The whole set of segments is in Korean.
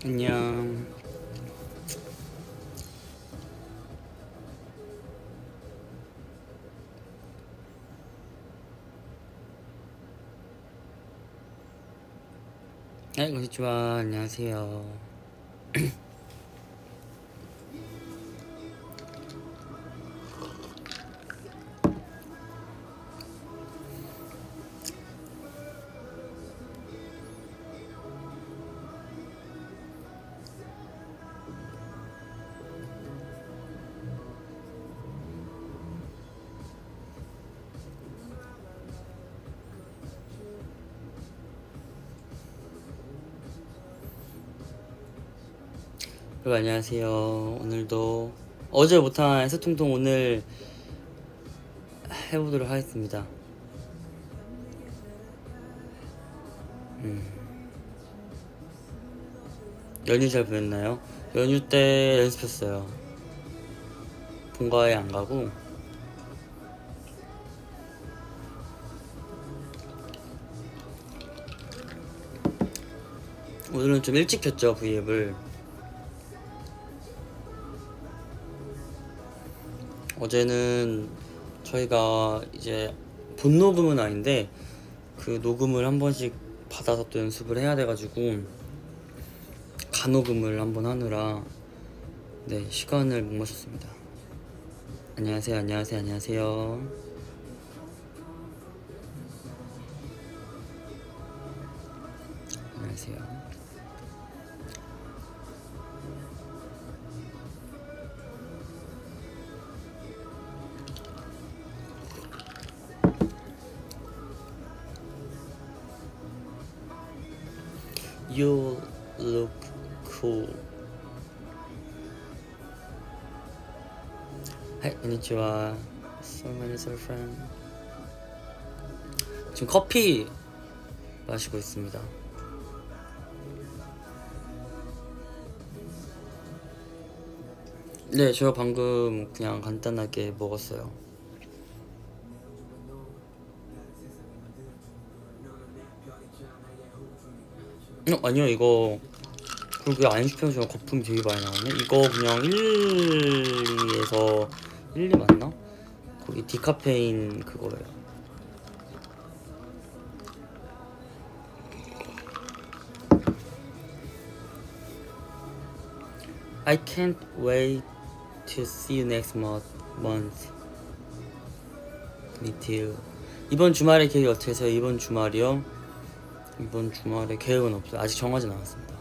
안녕. konnichiwa. 안녕하세요. 여러분 안녕하세요. 오늘도 어제 못한 해수통통 오늘 해보도록 하겠습니다. 연휴 잘 보냈나요? 연휴 때 연습했어요. 본가에 안 가고 오늘은 좀 일찍 켰죠, V앱을. 어제는 저희가 이제 본 녹음은 아닌데 그 녹음을 한 번씩 받아서 또 연습을 해야 돼가지고 간녹음을 한번 하느라 시간을 못 마셨습니다. 안녕하세요. 안녕하세요. 안녕하세요. 안녕하세요. You look cool. Hi, konnichiwa. So many friend. 지금 커피 마시고 있습니다. 네, 저 방금 그냥 간단하게 먹었어요. 아니요, 이거 그렇게 안 시켜서 거품이 되게 많이 나오네. 이거 그냥 1에서 1, 2 맞나? 거기 디카페인 그거예요. I can't wait to see you next month. Me too. 이번 주말에 계획이 어떻게 되세요? 이번 주말이요? 이번 주말에 계획은 없어요. 아직 정하진 않았습니다.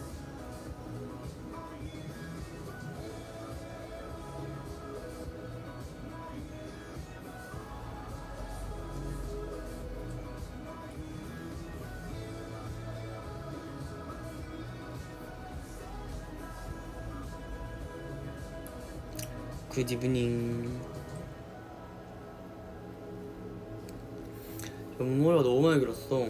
Good evening. 옆머리가 너무 많이 길었어.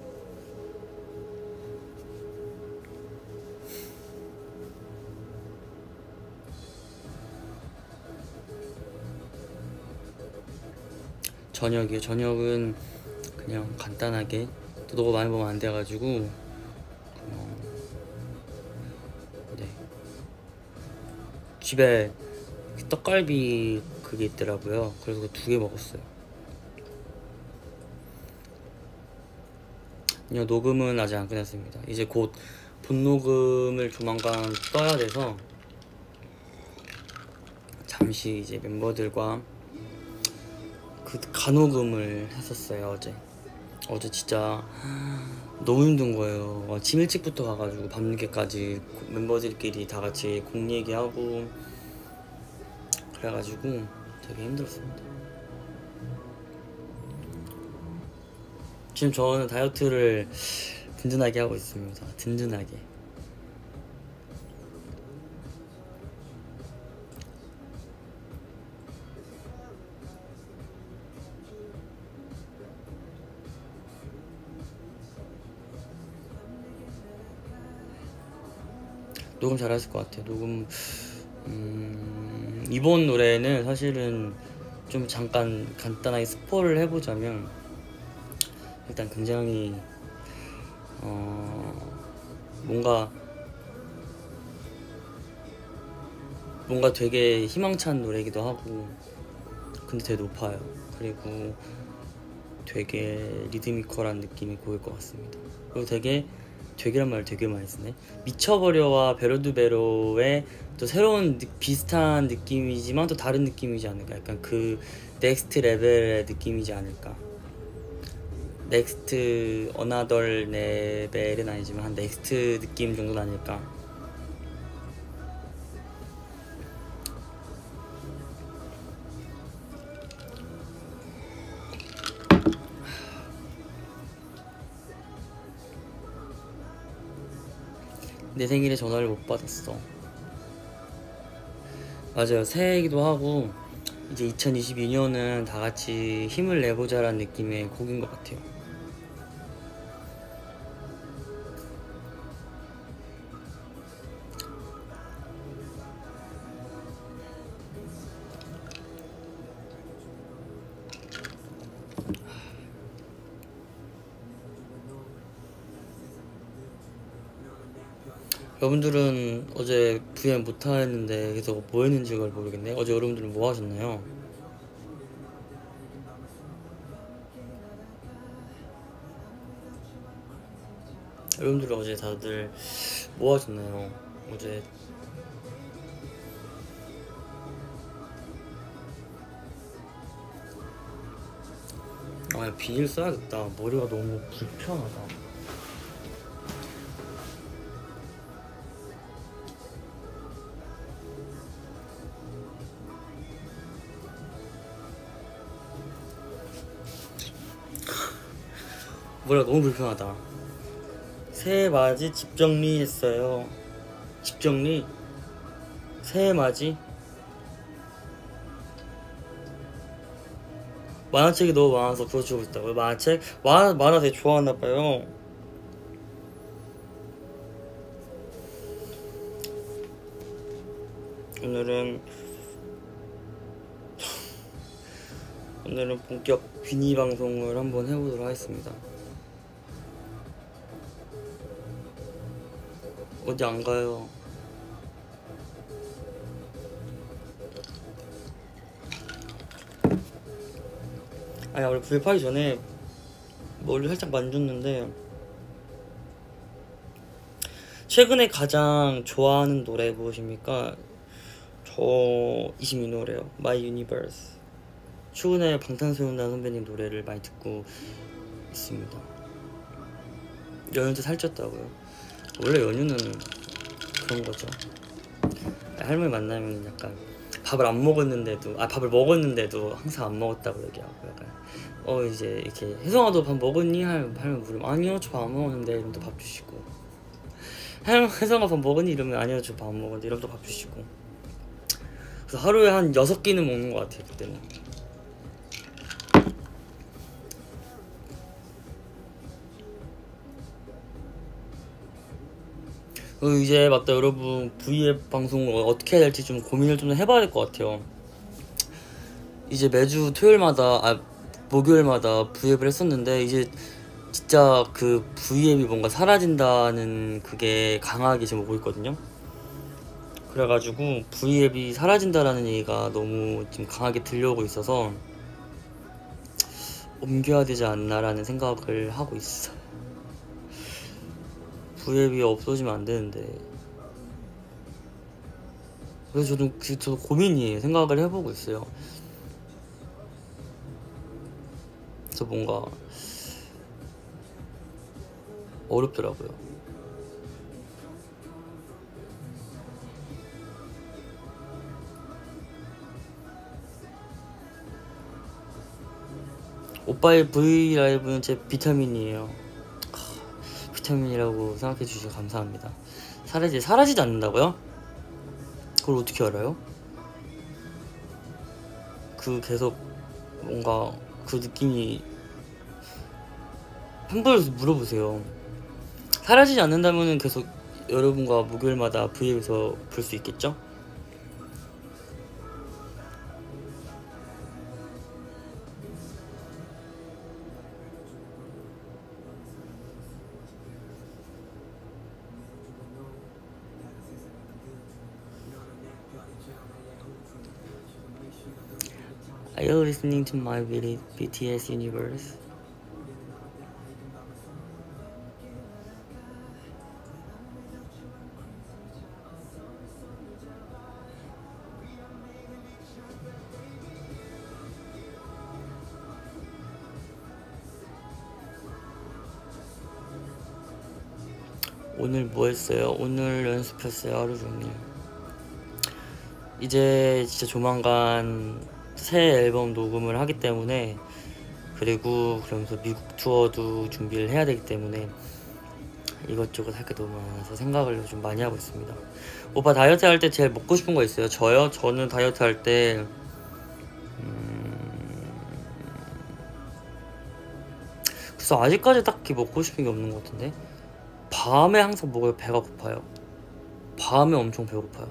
저녁이요. 저녁은 그냥 간단하게, 또 너무 많이 먹으면 안 돼가지고 집에 떡갈비 그게 있더라고요. 그래서 그 2개 먹었어요. 아니요, 녹음은 아직 안 끝났습니다. 이제 곧 본 녹음을 조만간 떠야 돼서 잠시 이제 멤버들과 그 간녹음을 했었어요. 어제 진짜 너무 힘든 거예요. 아침 일찍부터 가가지고 밤늦게까지 멤버들끼리 다 같이 공 얘기하고 그래가지고 되게 힘들었습니다. 지금 저는 다이어트를 든든하게 하고 있습니다. 든든하게. 녹음 잘하실 것 같아요. 녹음 이번 노래는 사실은 좀 잠깐 간단하게 스포를 해보자면 일단 굉장히 뭔가 뭔가 되게 희망찬 노래이기도 하고 근데 되게 높아요. 그리고 되게 리드미컬한 느낌이 보일 것 같습니다. 그리고 되게란 말을 되게 많이 쓰네. 미쳐버려와 베로드베로의 또 새로운 비슷한 느낌이지만 또 다른 느낌이지 않을까. 약간 그 넥스트 레벨의 느낌이지 않을까. 넥스트 어나덜 레벨은 아니지만 한 넥스트 느낌 정도는 아닐까. 내 생일에 전화를 못 받았어. 맞아요. 새해이기도 하고 이제 2022년은 다 같이 힘을 내보자라는 느낌의 곡인 것 같아요. 여러분들은 어제 VM 못하였는데 그래서 뭐 했는지 그걸 모르겠네. 어제 여러분들은 뭐 하셨나요? 여러분들은 어제 다들 뭐 하셨나요? 어제 비닐 써야겠다. 머리가 너무 불편하다. 머리가 너무 불편하다. 새해 맞이 집 정리했어요. 집 정리? 새해 맞이? 만화책이 너무 많아서 그거 주고 있다고요? 만화책? 만화 되게 좋아하나봐요. 오늘은 본격 비니 방송을 한번 해보도록 하겠습니다. 어디 안 가요. 아니 원래 구입하기 전에 머리 살짝 만졌는데 최근에 가장 좋아하는 노래 무엇입니까? 저 22노래요. My Universe. 최근에 방탄소년단 선배님 노래를 많이 듣고 있습니다. 연휴도 살쪘다고요? 원래 연휴는 그런 거죠. 할머니 만나면 약간 밥을 먹었는데도 항상 안 먹었다고 얘기하고 약간 이제 이렇게 혜성아 너 밥 먹었니? 할머니 물으면 아니요 저 밥 안 먹었는데 이러면 또 밥 주시고 혜성아 밥 먹었니? 이러면 아니요 저 밥 안 먹었는데 이러면 또 밥 주시고 그래서 하루에 한 6끼는 먹는 것 같아요 그때는. 이제 맞다 여러분 V앱 방송을 어떻게 해야 될지 좀 고민을 좀 해봐야 될 것 같아요. 이제 매주 목요일마다 V앱을 했었는데 이제 진짜 그 V앱이 뭔가 사라진다는 그게 강하게 지금 오고 있거든요. 그래가지고 V앱이 사라진다라는 얘기가 너무 지금 강하게 들려오고 있어서 옮겨야 되지 않나라는 생각을 하고 있어. V앱이 없어지면 안 되는데 그래서 저도 고민이에요. 생각을 해보고 있어요. 그래서 뭔가 어렵더라고요. 오빠의 브이라이브는 제 비타민이에요. 비타민이라고 생각해 주셔서 감사합니다. 사라지지 않는다고요? 그걸 어떻게 알아요? 계속 뭔가 그 느낌이 팬분들도 물어보세요. 사라지지 않는다면 계속 여러분과 목요일마다 V앱에서 볼 수 있겠죠? Are you listening to my BTS universe? 오늘 뭐 했어요? 오늘 연습했어요. 하루 종일. 이제 진짜 조만간 새 앨범 녹음을 하기 때문에, 그리고 그러면서 미국 투어도 준비를 해야 되기 때문에 이것저것 할 게 너무 많아서 생각을 좀 많이 하고 있습니다. 오빠 다이어트 할 때 제일 먹고 싶은 거 있어요? 저요? 저는 다이어트 할 때 그래서 아직까지 딱히 먹고 싶은 게 없는 것 같은데, 밤에 항상 먹어요. 배가 고파요. 밤에 엄청 배고파요.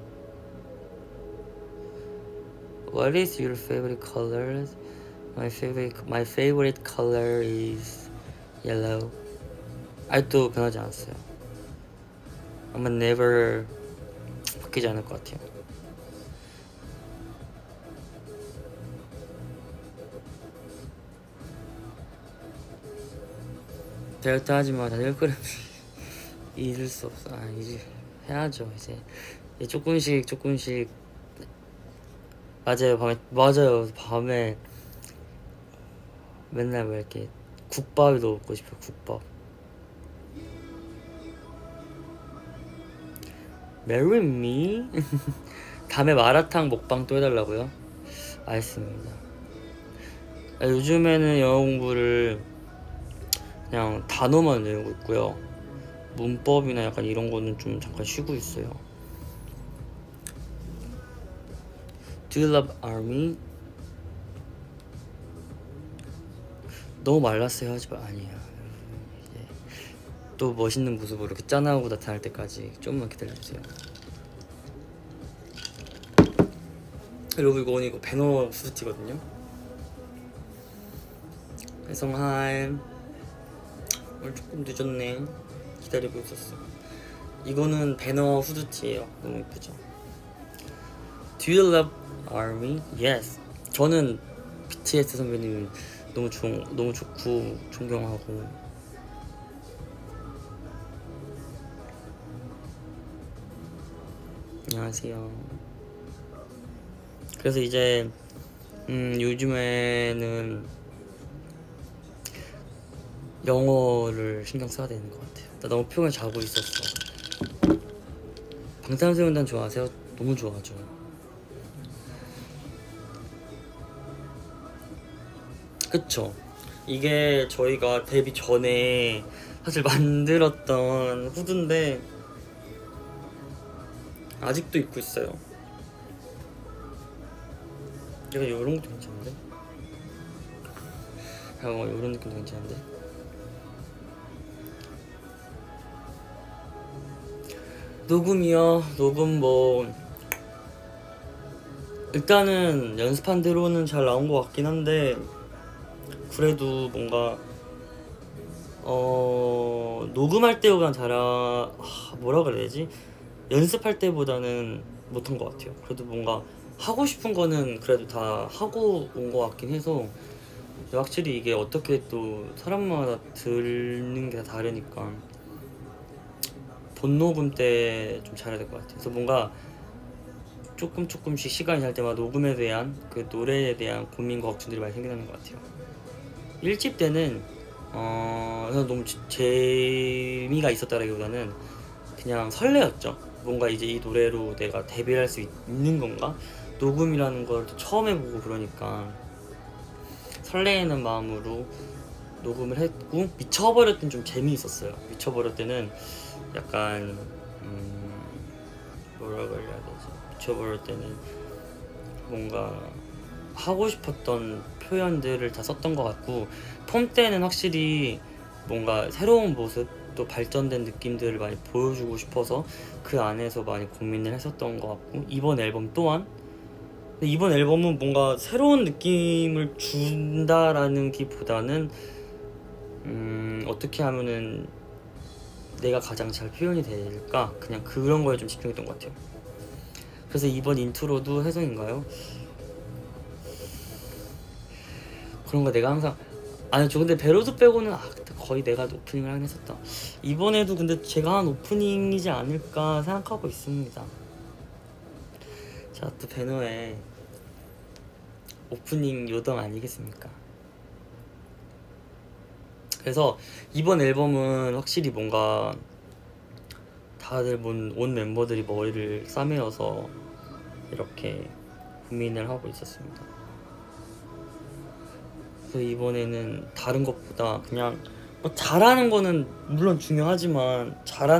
What is your favorite color? My favorite color is yellow. 아직도 변하지 않았어요. 아마 never 바뀌지 않을 것 같아요. 다이어트 하지마. 다 1g 잊을 수 없어. 이제 해야죠. 이제 조금씩. 맞아요. 밤에 맨날 왜 이렇게 국밥이 너무 먹고 싶어요. 국밥. Marry me? 다음에 마라탕 먹방 또 해달라고요? 알겠습니다. 요즘에는 영어 공부를 그냥 단어만 외우고 있고요. 문법이나 약간 이런 거는 좀 잠깐 쉬고 있어요. Do you love army? 너무 말랐어요. 하지 마. 아니에요. 또 멋있는 모습으로 이렇게 짠하고 나타날 때까지 조금만 기다려주세요. 여러분 이거 배너 후드티거든요. 혜성하임. 오늘 조금 늦었네. 기다리고 있었어. 이거는 배너 후드티예요. 너무 예쁘죠? Do you love army? Yes. 저는 BTS 선배님 너무 좋고 존경하고. 안녕하세요. 그래서 이제 요즘에는 영어를 신경 써야 되는 것 같아요. 나 너무 표현을 자고 있었어. 방탄소년단 좋아하세요? 너무 좋아하죠. 그쵸? 이게 저희가 데뷔 전에 사실 만들었던 후드인데 아직도 입고 있어요. 얘가 이런 것도 괜찮은데? 이런 느낌도 괜찮은데? 녹음이요? 녹음 일단은 연습한 대로는 잘 나온 것 같긴 한데, 그래도 뭔가 녹음할 때보단 뭐라 그래야 되지? 연습할 때보다는 못한 것 같아요. 그래도 뭔가 하고 싶은 거는 그래도 다 하고 온 것 같긴 해서, 확실히 이게 어떻게 또 사람마다 듣는 게 다 다르니까 본 녹음 때 좀 잘해야 될 것 같아요. 그래서 뭔가 조금씩 시간이 날 때마다 녹음에 대한 그 노래에 대한 고민과 걱정들이 많이 생기는 것 같아요. 1집 때는 너무 재미가 있었다라기보다는 그냥 설레었죠. 뭔가 이제 이 노래로 내가 데뷔를 할 수 있는 건가? 녹음이라는 걸 또 처음 해보고 그러니까 설레이는 마음으로 녹음을 했고, 미쳐버릴 땐 좀 재미있었어요. 미쳐버릴 때는 약간 뭐라 그래야 되지? 미쳐버릴 때는 뭔가 하고 싶었던 표현들을 다 썼던 것 같고, 폼 때는 확실히 뭔가 새로운 모습, 또 발전된 느낌들을 많이 보여주고 싶어서 그 안에서 많이 고민을 했었던 것 같고, 이번 앨범 또한, 근데 이번 앨범은 뭔가 새로운 느낌을 준다라는 기보다는 어떻게 하면은 내가 가장 잘 표현이 될까, 그냥 그런 거에 좀 집중했던 것 같아요. 그래서 이번 인트로도 혜성인가요? 그런 거 내가 항상 아니 저 근데 베로드 빼고는 거의 내가 오프닝을 하긴 했었다. 이번에도 근데 제가 한 오프닝이지 않을까 생각하고 있습니다. 자, 또 배너에 오프닝 요정 아니겠습니까? 그래서 이번 앨범은 확실히 뭔가 다들 온 멤버들이 머리를 싸매어서 이렇게 고민을 하고 있었습니다. 그래서 이번에는 다른 것보다 그냥 뭐 잘하는 거는 물론 중요하지만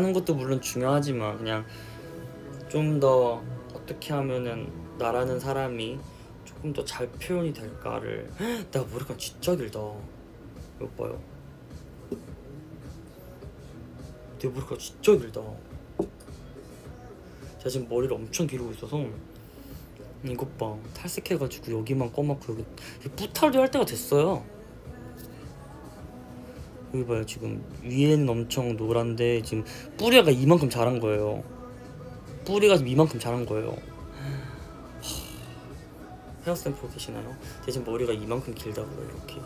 그냥 좀 더 어떻게 하면은 나라는 사람이 조금 더 잘 표현이 될까를 내가 머리가 진짜 길다. 이거 봐요. 내 머리가 진짜 길다. 제가 지금 머리를 엄청 기르고 있어서 이것 봐, 탈색해가지고 여기만 검맣고 여기 뿌탈도 할 때가 됐어요. 여기 봐요, 지금 위에는 엄청 노란데 지금 뿌리가 이만큼 자란 거예요. 뿌리가 지금 이만큼 자란 거예요. 헤어스타일 보고 계시나요? 제 지금 머리가 이만큼 길다고요. 이렇게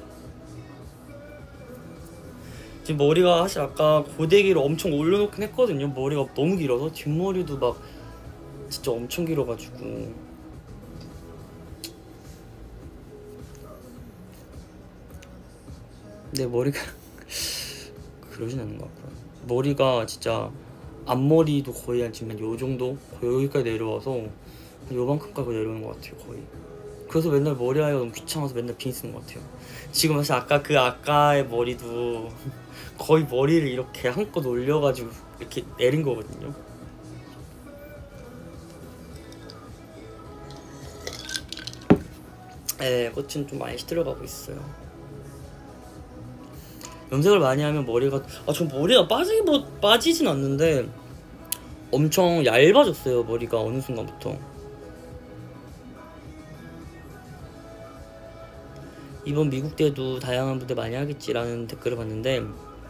지금 머리가 사실 아까 고데기를 엄청 올려놓긴 했거든요. 머리가 너무 길어서 뒷머리도 막 진짜 엄청 길어가지고 내 머리가 그러진 않는 것 같고요. 머리가 진짜 앞머리도 거의 한 지금 요 정도 여기까지 내려와서 한 요만큼까지 내려오는 것 같아요. 거의. 그래서 맨날 머리 하기가 너무 귀찮아서 맨날 비니 쓰는 것 같아요. 지금 사실 아까의 머리도 거의 머리를 이렇게 한껏 올려가지고 이렇게 내린 거거든요. 네, 꽃은 좀 많이 시들어가고 있어요. 염색을 많이 하면 머리가 전 머리가 빠지진 않는데 엄청 얇아졌어요. 머리가 어느 순간부터. 이번 미국 때도 다양한 무대 많이 하겠지라는 댓글을 봤는데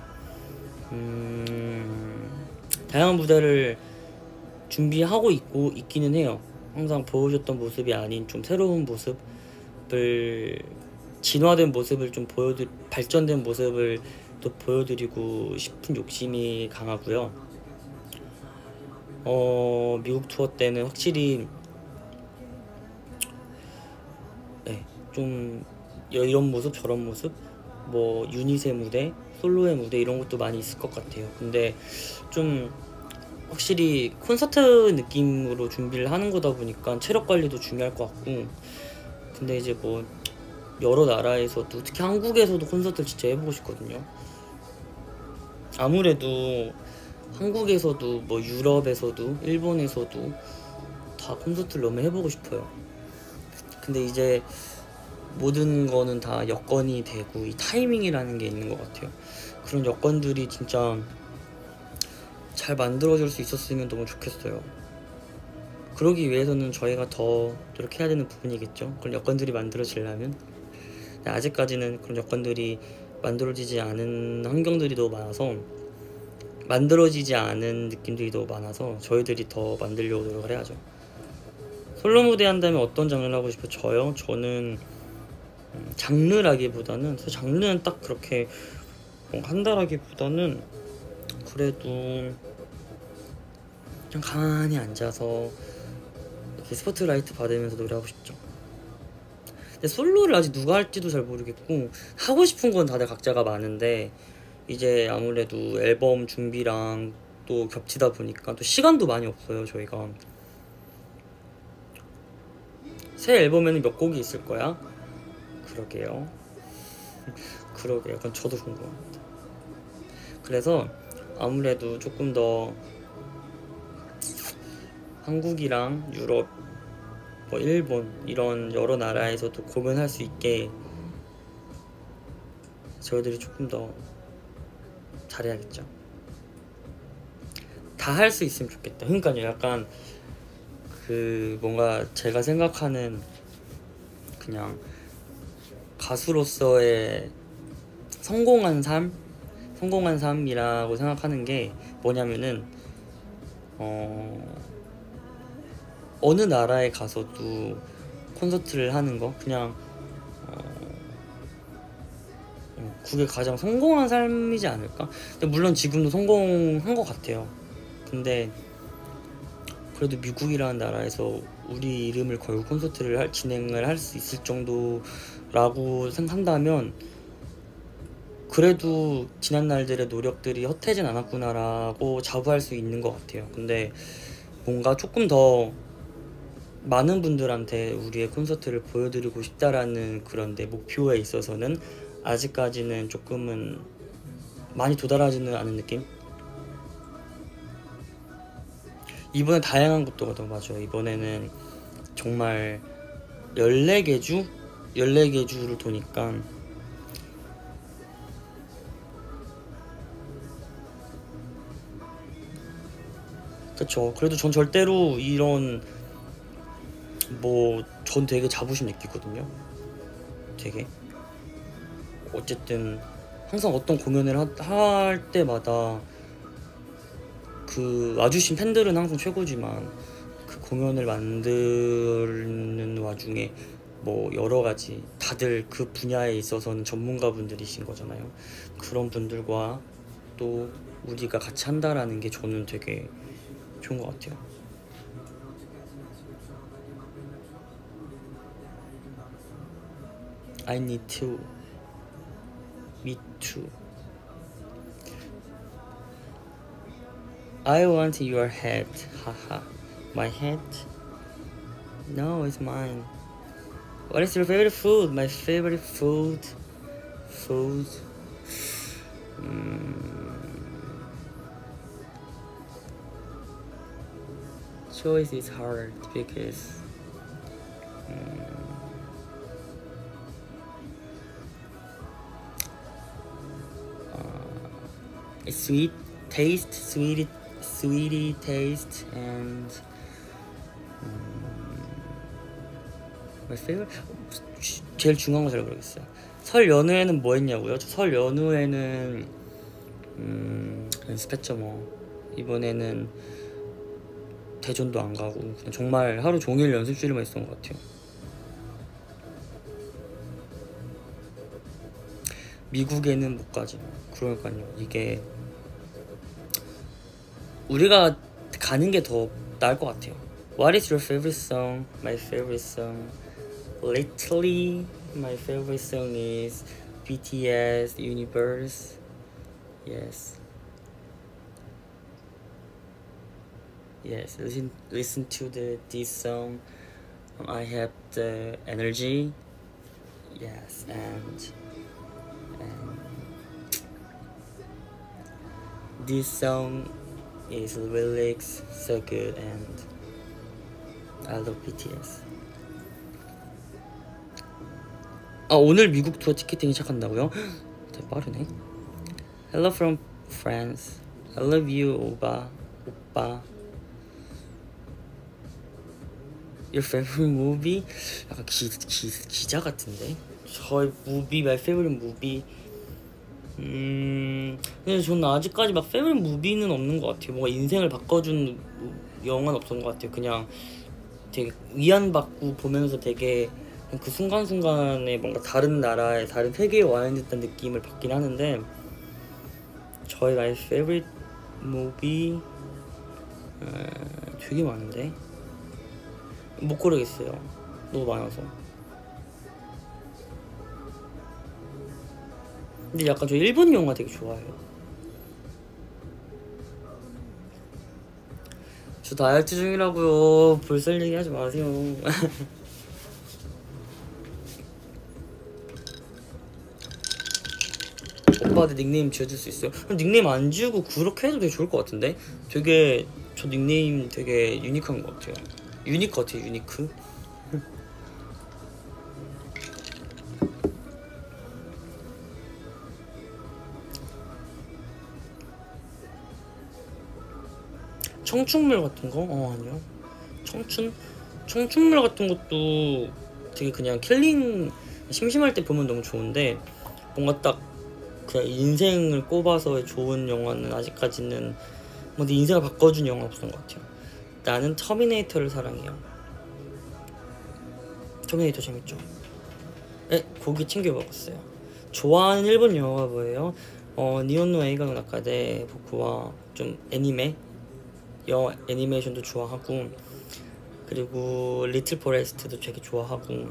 다양한 무대를 준비하고 있기는 해요. 항상 보여줬던 모습이 아닌 좀 새로운 모습을 진화된 모습을 좀 발전된 모습을 또 보여드리고 싶은 욕심이 강하고요. 미국 투어 때는 확실히 좀 이런 모습 저런 모습 뭐 유닛의 무대 솔로의 무대 이런 것도 많이 있을 것 같아요. 근데 좀 확실히 콘서트 느낌으로 준비를 하는 거다 보니까 체력 관리도 중요할 것 같고 근데 이제 뭐 여러 나라에서도 특히 한국에서도 콘서트를 진짜 해보고 싶거든요. 아무래도 한국에서도 뭐 유럽에서도 일본에서도 다 콘서트를 너무 해보고 싶어요. 근데 이제 모든 거는 다 여건이 되고 이 타이밍이라는 게 있는 것 같아요. 그런 여건들이 진짜 잘 만들어질 수 있었으면 너무 좋겠어요. 그러기 위해서는 저희가 더 노력해야 되는 부분이겠죠. 그런 여건들이 만들어지려면. 아직까지는 그런 여건들이 만들어지지 않은 환경들이 너무 많아서 만들어지지 않은 느낌들이 너무 많아서 저희들이 더 만들려고 노력을 해야죠. 솔로 무대 한다면 어떤 장르를 하고 싶어요? 저는 장르라기보다는 사실 장르는 딱 그렇게 한다라기보다는 그래도 그냥 가만히 앉아서 이렇게 스포트라이트 받으면서 노래하고 싶죠. 근데 솔로를 아직 누가 할지도 잘 모르겠고 하고 싶은 건 다들 각자가 많은데 이제 아무래도 앨범 준비랑 또 겹치다 보니까 또 시간도 많이 없어요. 저희가 새 앨범에는 몇 곡이 있을 거야? 그러게요. 그건 저도 궁금합니다. 그래서 아무래도 조금 더 한국이랑 유럽, 뭐 일본 이런 여러 나라에서도 공연할 수 있게 저희들이 조금 더 잘해야겠죠. 다 할 수 있으면 좋겠다. 그러니까요, 약간 뭔가 제가 생각하는 그냥 가수로서의 성공한 삶이라고 생각하는 게 뭐냐면은 어느 나라에 가서도 콘서트를 하는 거 그냥 그게 가장 성공한 삶이지 않을까? 근데 물론 지금도 성공한 것 같아요. 근데 그래도 미국이라는 나라에서 우리 이름을 걸고 콘서트를 진행을 할 수 있을 정도라고 생각한다면 그래도 지난 날들의 노력들이 헛되진 않았구나라고 자부할 수 있는 것 같아요. 근데 뭔가 조금 더 많은 분들한테 우리의 콘서트를 보여드리고 싶다라는 그런 내 목표에 있어서는 아직까지는 조금은 많이 도달하지는 않은 느낌? 이번에 다양한 것도 맞아요. 이번에는 정말 14개 주를 도니까 그쵸. 그래도 전 절대로 이런 전 되게 자부심 느끼거든요. 되게 어쨌든 항상 어떤 공연을 할 때마다 그 와주신 팬들은 항상 최고지만 그 공연을 만드는 와중에 여러 가지 다들 그 분야에 있어서는 전문가분들이신 거잖아요. 그런 분들과 또 우리가 같이 한다라는 게 저는 되게 좋은 것 같아요. I need to. Me too. I want your head. Haha. My head? No, it's mine. What is your favorite food? My favorite food. Choice is hard because it's sweet taste, sweetie taste, and my favorite. 제일 중요한 거 잘 모르겠어요. 설 연휴에는 뭐 했냐고요? 설 연휴에는 연습했죠 뭐. 이번에는 대전도 안 가고 그냥 정말 하루 종일 연습실에만 있었던 것 같아요. 미국에는 못 가지. 그러니까요. 이게 우리가 가는 게 더 나을 것 같아요. What is your favorite song? My favorite song. Lately, my favorite song is BTS Universe. Yes. Yes. Listen to this song. I have the energy. Yes, and this song is lyrics so good, and I love BTS. 오늘 미국 투어 티켓팅이 시작한다고요? 되게 빠르네. Hello from France. I love you, 오빠. Your favorite movie? 약간 기자 같은데? 저의 movie, my favorite movie. 근데 저는 아직까지 막 favorite movie는 없는 것 같아요. 뭔가 인생을 바꿔준 영화는 없었던 것 같아요. 그냥 되게 위안받고 보면서 되게 그 순간순간에 뭔가 다른 나라에 다른 세계에 와 있는 듯한 느낌을 받긴 하는데 저의 my favorite movie 되게 많은데 못 고르겠어요. 너무 많아서. 근데 약간 저 일본 영화 되게 좋아해요. 저 다이어트 중이라고요. 볼살 얘기하지 마세요. 오빠한테 닉네임 지어줄 수 있어요? 닉네임 안 지우고 그렇게 해도 되게 좋을 것 같은데? 되게 저 닉네임 되게 유니크한 것 같아요. 유니크 같아요. 유니크. 청춘물 같은 거? 아니요. 청춘물 같은 것도 되게 그냥 킬링 심심할 때 보면 너무 좋은데 뭔가 딱 그냥 인생을 꼽아서 좋은 영화는 아직까지는 내 인생을 바꿔준 영화 없었던 것 같아요. 나는 터미네이터를 사랑해요. 터미네이터 재밌죠? 네, 고기 챙겨 먹었어요. 좋아하는 일본 영화가 뭐예요? 니혼노 에이가 나카데 보쿠와 좀 애니메이션도 좋아하고, 그리고 리틀 포레스트도 되게 좋아하고,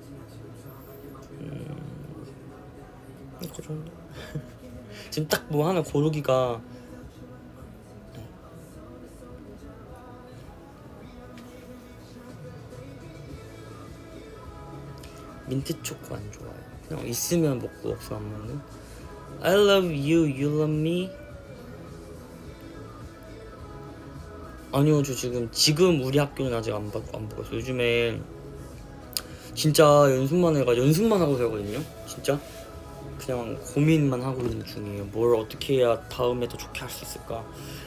그 정도. 지금 딱 뭐 하나 고르기가. 민트 초코 안 좋아요. 그냥 있으면 먹고 없으면 안 먹는. I love you, you love me. 아니요, 저 지금 우리 학교는 아직 안 보고 있어요. 요즘에 진짜 연습만 하고 살거든요. 진짜 그냥 고민만 하고 있는 중이에요. 뭘 어떻게 해야 다음에 더 좋게 할 수 있을까.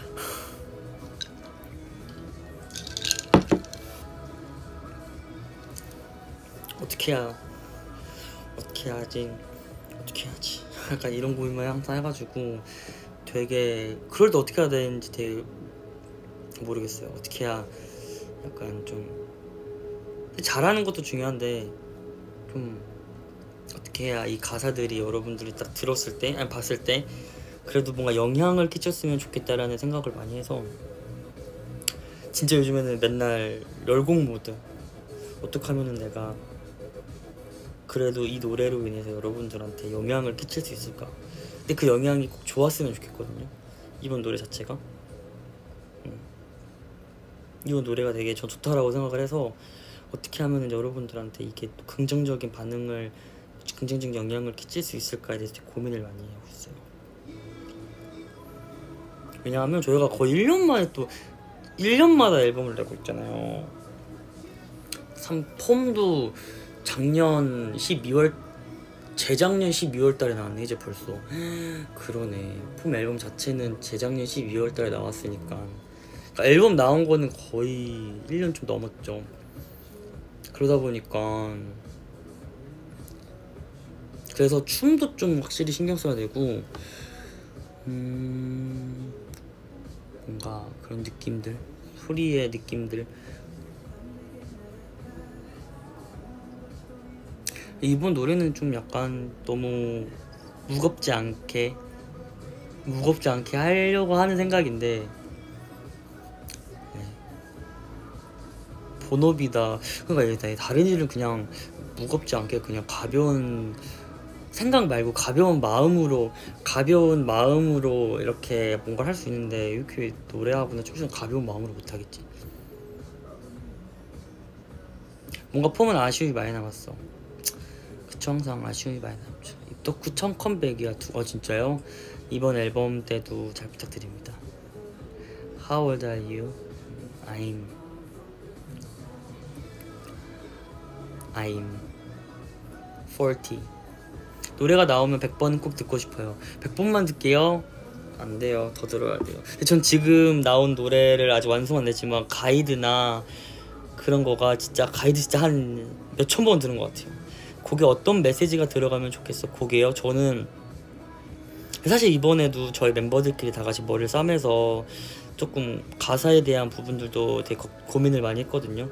어떻게 해야지 약간 이런 고민만 항상 해가지고 되게, 그럴 때 어떻게 해야 되는지 되게 모르겠어요. 어떻게 해야 약간 좀 잘하는 것도 중요한데, 좀 어떻게 해야 이 가사들이 여러분들이 딱 들었을 때, 아니 봤을 때 그래도 뭔가 영향을 끼쳤으면 좋겠다라는 생각을 많이 해서, 진짜 요즘에는 맨날 열공 모드. 어떻게 하면은 내가 그래도 이 노래로 인해서 여러분들한테 영향을 끼칠 수 있을까. 근데 그 영향이 꼭 좋았으면 좋겠거든요. 이번 노래 자체가 이번 노래가 되게 전 좋다라고 생각을 해서, 어떻게 하면 여러분들한테 이게 또 긍정적인 영향을 끼칠 수 있을까에 대해서 되게 고민을 많이 하고 있어요. 왜냐하면 저희가 거의 1년 만에 또 1년마다 앨범을 내고 있잖아요. 폼도 재작년 12월 달에 나왔네. 이제 벌써. 그러네. 폼 앨범 자체는 재작년 12월 달에 나왔으니까, 그러니까 앨범 나온 거는 거의 1년 좀 넘었죠. 그러다 보니까 그래서 춤도 좀 확실히 신경 써야 되고, 뭔가 그런 느낌들, 소리의 느낌들. 이번 노래는 좀 약간 너무 무겁지 않게 하려고 하는 생각인데, 본업이다. 그러니까 다른 일은 그냥 무겁지 않게, 그냥 가벼운 생각 말고 가벼운 마음으로 이렇게 뭔가를 할 수 있는데, 이렇게 노래하거나 춤추는 가벼운 마음으로 못하겠지. 뭔가 폼은 아쉬움이 많이 남았어. 그쵸, 항상 아쉬움이 많이 남죠. 입덕후 첫 컴백이야. 진짜요? 이번 앨범 때도 잘 부탁드립니다. How old are you? I'm 40. 노래가 나오면 100번은 꼭 듣고 싶어요. 100번만 듣게요? 안 돼요. 더 들어야 돼요. 근데 전 지금 나온 노래를 아직 완성 안 됐지만, 가이드나 그런 거가 진짜, 가이드 진짜 한 몇천 번 들은 것 같아요. 곡에 어떤 메시지가 들어가면 좋겠어. 곡에요? 저는 사실 이번에도 저희 멤버들끼리 다 같이 머리를 싸매서 조금 가사에 대한 부분들도 되게 고민을 많이 했거든요.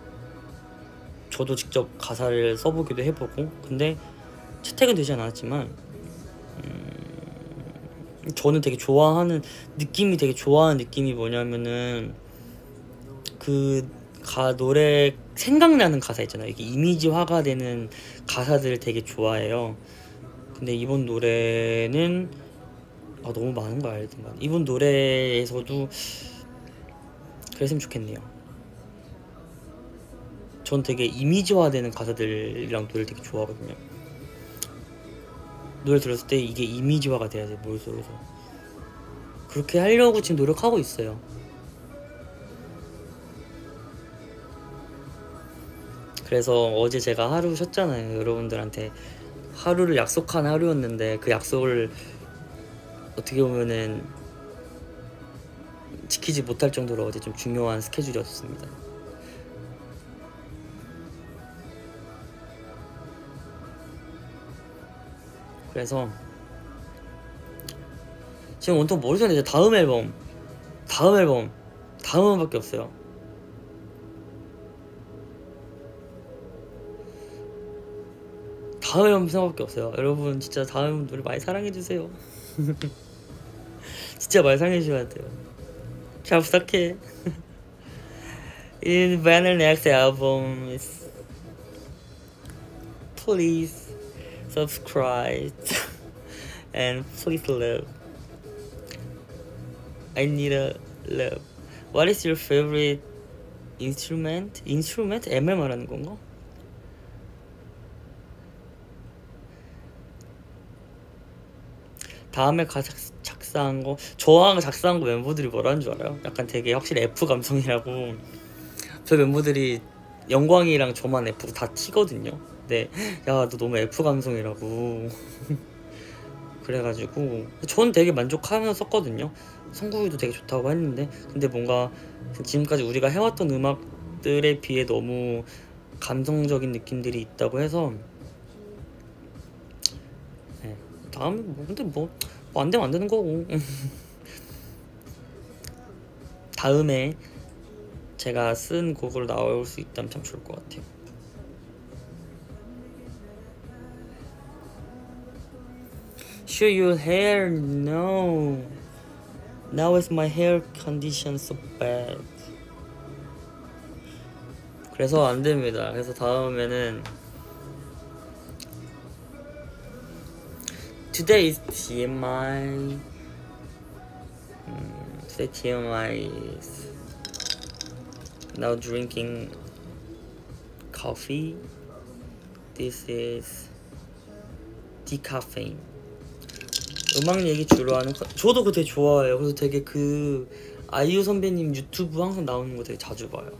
저도 직접 가사를 써보기도 해보고. 근데 채택은 되지 않았지만, 저는 되게 좋아하는 느낌이 뭐냐면은, 노래 생각나는 가사 있잖아요. 이게 이미지화가 되는 가사들을 되게 좋아해요. 근데 이번 노래는 너무 많은 거 알던가. 이번 노래에서도 그랬으면 좋겠네요. 전 되게 이미지화되는 가사들이랑 노래를 되게 좋아하거든요. 노래 들었을 때 이게 이미지화가 돼야 돼, 머릿속에서. 그렇게 하려고 지금 노력하고 있어요. 그래서 어제 제가 하루 쉬었잖아요. 여러분들한테 하루를 약속한 하루였는데, 그 약속을 어떻게 보면은 지키지 못할 정도로 어제 좀 중요한 스케줄이었습니다. 그래서 지금 온통 머릿속에 이제 다음 앨범밖에 없어요. 다음 생각밖에 없어요. 여러분 진짜 다음 노래 많이 사랑해주세요. 진짜 많이 사랑해주셔야 돼요. 잘 부탁해. In Banner next album is please subscribe and please love. I need a love. What is your favorite instrument? instrument? ML 말하는 건가? 다음에 작사한 거 저랑 작사한 거 멤버들이 뭐라는 줄 알아요? 약간 되게 확실히 F 감성이라고. 저희 멤버들이 영광이랑 저만 F로 다 T거든요. 근데 야 너 너무 F 감성이라고. 그래가지고 전 되게 만족하면서 썼거든요. 성국이도 되게 좋다고 했는데 근데 뭔가 지금까지 우리가 해왔던 음악들에 비해 너무 감성적인 느낌들이 있다고 해서 네. 다음에 뭐 근데 뭐 안 되면 안 되는 거고. 다음에 제가 쓴 곡으로 나올 수 있다면 참 좋을 것 같아요. Show your hair? No. Now is my hair condition so bad. 그래서 안 됩니다. 그래서 다음에는 Today is TMI. Today TMI is now drinking coffee. This is decaffeine. 음악 얘기 주로 하는 저도 그거 되게 좋아해요. 그래서 되게 그 아이유 선배님 유튜브 항상 나오는 거 되게 자주 봐요.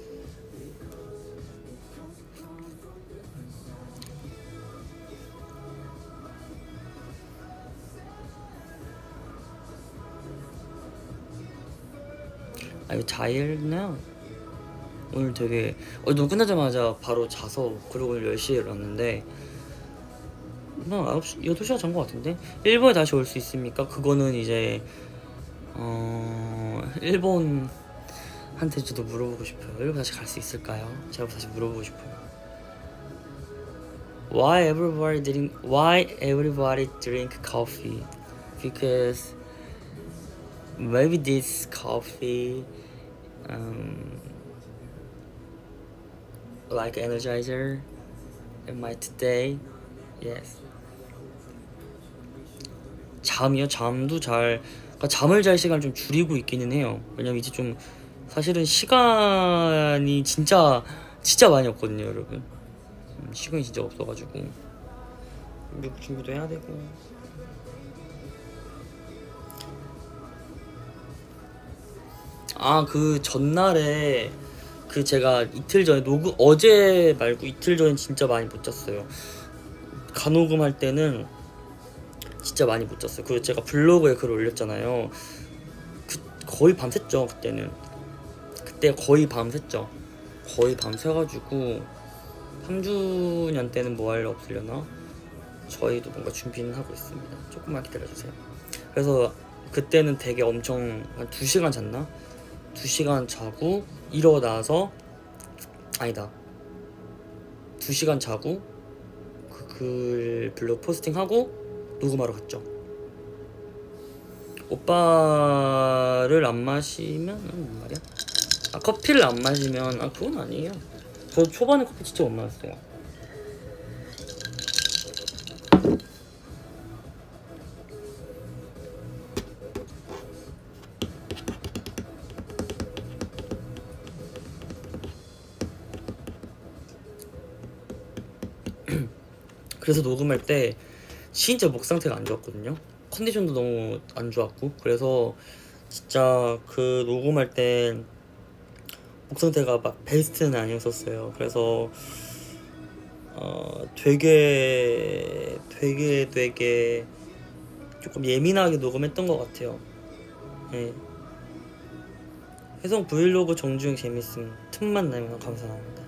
아유 자일나 오늘 되게 너무 끝나자마자 바로 자서 그리고 오늘 10시에 일어났는데 나 9시, 8시간 잔 것 같은데? 일본에 다시 올 수 있습니까? 그거는 이제 일본한테 저도 물어보고 싶어요. 일본 다시 갈 수 있을까요? 제가 다시 물어보고 싶어요. Why everybody drink coffee? Because maybe this coffee like energizer in my today. Yes. 잠이요? 잠도 그러니까 잠을 잘 시간을 좀 줄이고 있기는 해요. 왜냐면 이제 좀 사실은 시간이 진짜 많이 없거든요, 여러분. 시간이 진짜 없어가지고 미국 준비도 해야 되고. 그 전날에 제가 이틀 전에 어제 말고 이틀 전에 진짜 많이 못 잤어요. 간호금할 때는 진짜 많이 못 잤어요. 그리고 제가 블로그에 글을 올렸잖아요. 거의 밤샜죠. 그때 거의 밤샜죠. 거의 밤새가지고 3주년 때는 뭐 할 일 없으려나? 저희도 뭔가 준비는 하고 있습니다. 조금만 기다려주세요. 그래서 그때는 되게 엄청 한 2시간 잤나? 2시간 자고 일어나서 2시간 자고 글 블로그 포스팅하고 녹음하러 갔죠. 오빠를 안 마시면 뭔 말이야? 커피를 안 마시면 그건 아니에요. 저 초반에 커피 진짜 못 마셨어요. 그래서 녹음할 때 진짜 목 상태가 안 좋았거든요. 컨디션도 너무 안 좋았고. 그래서 진짜 그 녹음할 때 목 상태가 막 베스트는 아니었었어요. 그래서 되게 조금 예민하게 녹음했던 것 같아요. 네. 혜성 브이로그 정주행 재밌음. 틈만 나면 감사합니다.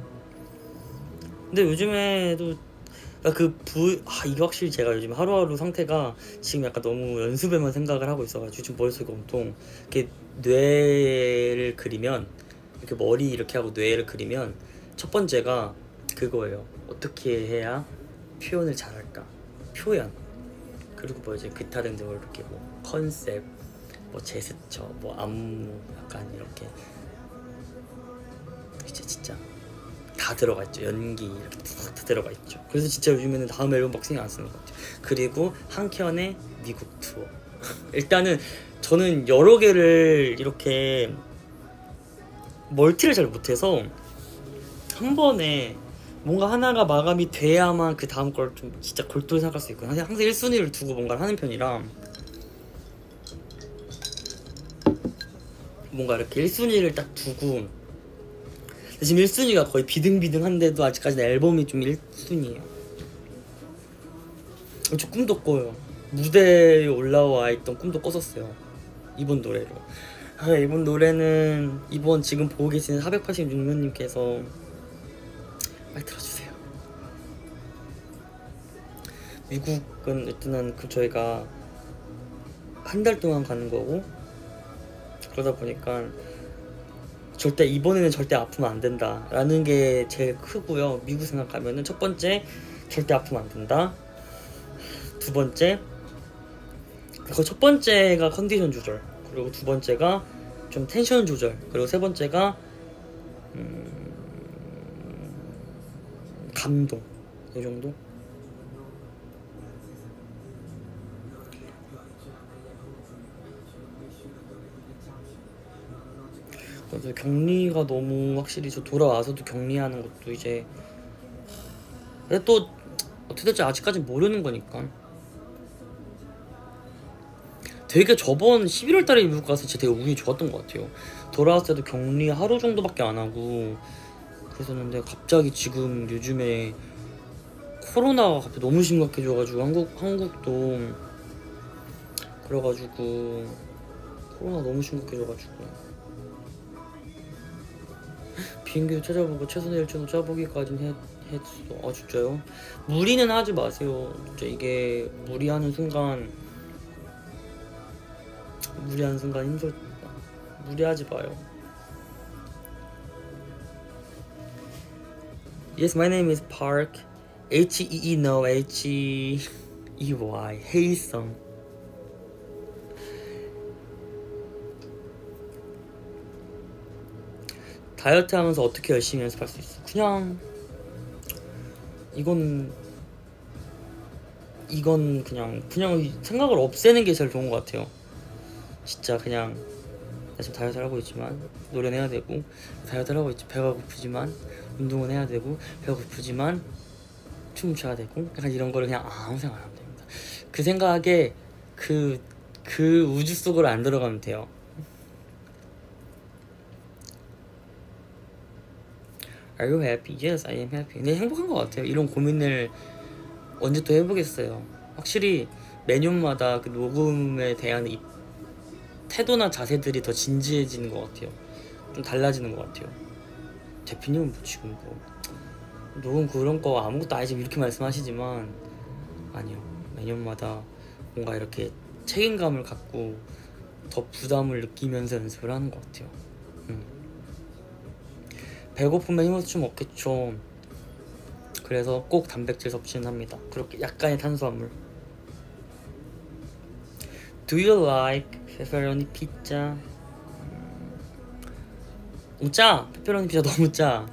근데 요즘에도 이게 확실히 제가 요즘 하루하루 상태가 지금 약간 너무 연습에만 생각을 하고 있어가지고 지금 머릿속이 온통 이렇게 뇌를 그리면 이렇게 머리 이렇게 하고 뇌를 그리면 첫 번째가 그거예요. 어떻게 해야 표현을 잘할까? 표현. 그리고 뭐 이제 기타 등등을 이렇게 뭐 컨셉, 뭐 제스처, 뭐 안무 약간 이렇게 이제 진짜 다 들어가 있죠. 연기 이렇게 다 들어가 있죠. 그래서 진짜 요즘에는 다음 앨범 막 신경 안 쓰는 것 같아요. 그리고 한켠에 미국 투어. 일단은 저는 여러 개를 이렇게 멀티를 잘 못해서 한 번에 뭔가 하나가 마감이 돼야만 그 다음 걸 좀 진짜 골똘히 생각할 수 있고, 항상 1순위를 두고 뭔가를 하는 편이라 뭔가 이렇게 1순위를 딱 두고, 지금 1순위가 거의 비등비등한데도 아직까지는 앨범이 좀 1순위예요. 저 꿈도 꿔요. 무대에 올라와 있던 꿈도 꿨었어요, 이번 노래로. 이번 노래는 이번 지금 보고 계시는 486명님께서 빨리 들어주세요. 미국은 일단은 저희가 한 달 동안 가는 거고, 그러다 보니까 절대 이번에는 절대 아프면 안 된다 라는 게 제일 크고요. 미국 생각하면은 첫 번째, 절대 아프면 안 된다. 두 번째, 그 첫 번째가 컨디션 조절, 그리고 두 번째가 좀 텐션 조절, 그리고 세 번째가 감동. 이 정도? 그래서 격리가 너무 확실히, 저 돌아와서도 격리하는 것도 이제, 근데 또 어떻게 될지 아직까진 모르는 거니까. 되게 저번 11월 달에 미국 가서 진짜 되게 운이 좋았던 것 같아요. 돌아왔을 때도 격리 하루 정도밖에 안 하고 그랬었는데, 갑자기 지금 요즘에 코로나가 갑자기 너무 심각해져가지고 한국도 그래가지고 코로나 너무 심각해져가지고 비행기도 찾아보고 최선의 일정도 짜보기까지는 했어. 아 진짜요? 무리는 하지 마세요. 진짜 이게 무리하는 순간 힘들다. 무리하지 마요. Yes, my name is Park. H-E-E, no, H-E-Y. 헤이성. 다이어트 하면서 어떻게 열심히 연습할 수 있어? 그냥 이건 그냥 생각을 없애는 게 제일 좋은 것 같아요. 진짜 그냥 나 지금 다이어트를 하고 있지만 노래는 해야 되고, 다이어트를 하고 있지 배가 고프지만 운동은 해야 되고, 배가 고프지만 춤을 춰야 되고, 약간 이런 거를 그냥 아무 생각 안 하면 됩니다. 그 생각에 그 우주 속으로 안 들어가면 돼요. Are you happy? Yes, I am happy. 근데 행복한 것 같아요. 이런 고민을 언제 또 해보겠어요. 확실히 매년마다 그 녹음에 대한 이 태도나 자세들이 더 진지해지는 것 같아요. 좀 달라지는 것 같아요. 대표님은 뭐 지금 뭐 녹음 그런 거 아무것도 아니지 이렇게 말씀하시지만, 아니요, 매년마다 뭔가 이렇게 책임감을 갖고 더 부담을 느끼면서 연습을 하는 것 같아요. 배고프면 힘없이 춤 없겠죠. 그래서 꼭 단백질 섭취는 합니다. 그렇게 약간의 탄수화물. Do you like 페페로니 피자? 너무 짜! 페페로니 피자 너무 짜.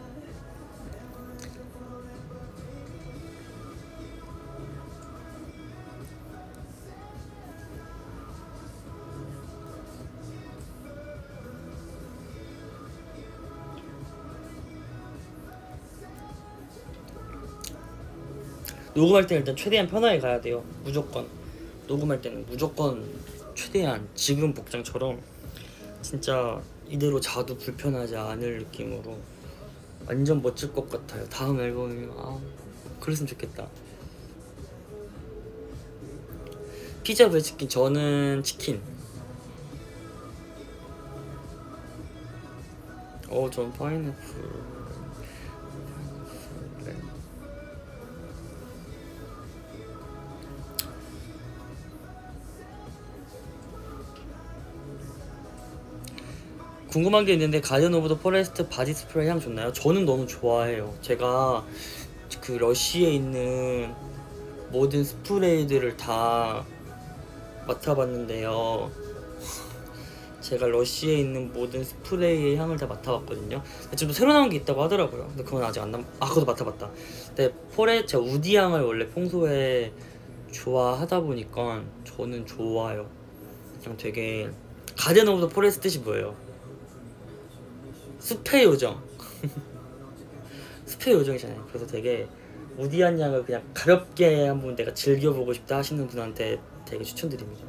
녹음할 때는 일단 최대한 편하게 가야 돼요. 무조건 녹음할 때는 무조건 최대한 지금 복장처럼 진짜 이대로 자도 불편하지 않을 느낌으로 완전 멋질 것 같아요. 다음 앨범이면 그랬으면 좋겠다. 피자 배 치킨? 저는 치킨. 전 파인애플. 궁금한 게 있는데, 가디언 오브 더 포레스트 바디 스프레이 향 좋나요? 저는 너무 좋아해요. 제가 그 러쉬에 있는 모든 스프레이들을 다 맡아봤는데요. 제가 러쉬에 있는 모든 스프레이의 향을 다 맡아봤거든요. 지금 새로 나온 게 있다고 하더라고요. 근데 그건 아직 안 그것도 맡아봤다. 근데 제가 우디 향을 원래 평소에 좋아하다 보니까 저는 좋아요. 그냥 되게 가든 오브 더 포레스트 뜻이 뭐예요? 숲의 요정. 숲의 요정이잖아요. 그래서 되게 우디한 향을 그냥 가볍게 한번 내가 즐겨보고 싶다 하시는 분한테 되게 추천드립니다.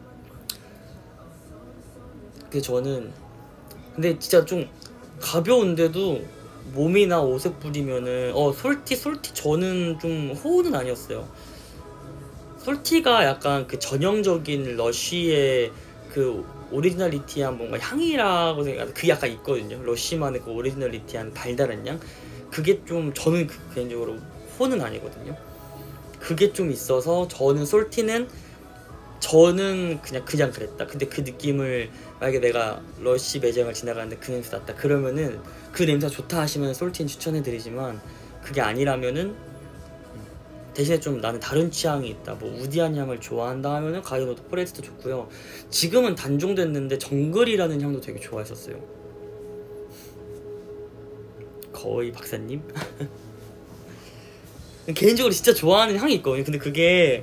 저는 근데 진짜 좀 가벼운데도 몸이나 옷에 뿌리면은 솔티 저는 좀 호우는 아니었어요. 솔티가 약간 그 전형적인 러쉬의 그 오리지널리티한 뭔가 향이라고 생각하는 그 약간 있거든요. 러쉬만의 그 오리지널리티한 달달한 향. 그게 좀 저는 개인적으로 호는 아니거든요. 그게 좀 있어서 저는 솔티는 저는 그냥 그랬다. 근데 그 느낌을 만약에 내가 러쉬 매장을 지나가는데 그 냄새 났다 그러면은 그 냄새가 좋다 하시면 솔티는 추천해드리지만 그게 아니라면은 대신에 좀 나는 다른 취향이 있다, 뭐 우디한 향을 좋아한다 하면은 가든 오브 더 포레스트 좋고요. 지금은 단종됐는데 정글이라는 향도 되게 좋아했었어요. 거의 박사님? 개인적으로 진짜 좋아하는 향이 있거든요. 근데 그게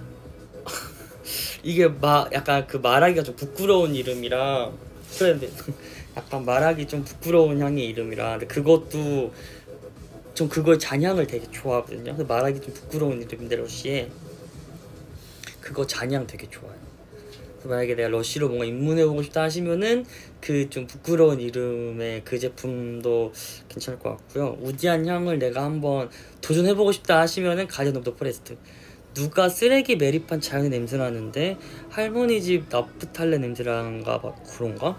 이게 약간 그 말하기가 좀 부끄러운 이름이라 그런데 약간 말하기 좀 부끄러운 향의 이름이라 근데 그것도 좀 그걸 잔향을 되게 좋아하거든요. 근데 말하기 좀 부끄러운 이름인데 러쉬에 그거 잔향 되게 좋아요. 그래서 만약에 내가 러쉬로 뭔가 입문해보고 싶다 하시면은 그 좀 부끄러운 이름의 그 제품도 괜찮을 것 같고요. 우디한 향을 내가 한번 도전해보고 싶다 하시면은 가든 오브 더 포레스트. 누가 쓰레기 매립한 자연의 냄새 나는데 할머니 집 나프탈레 냄새란가 막 그런가?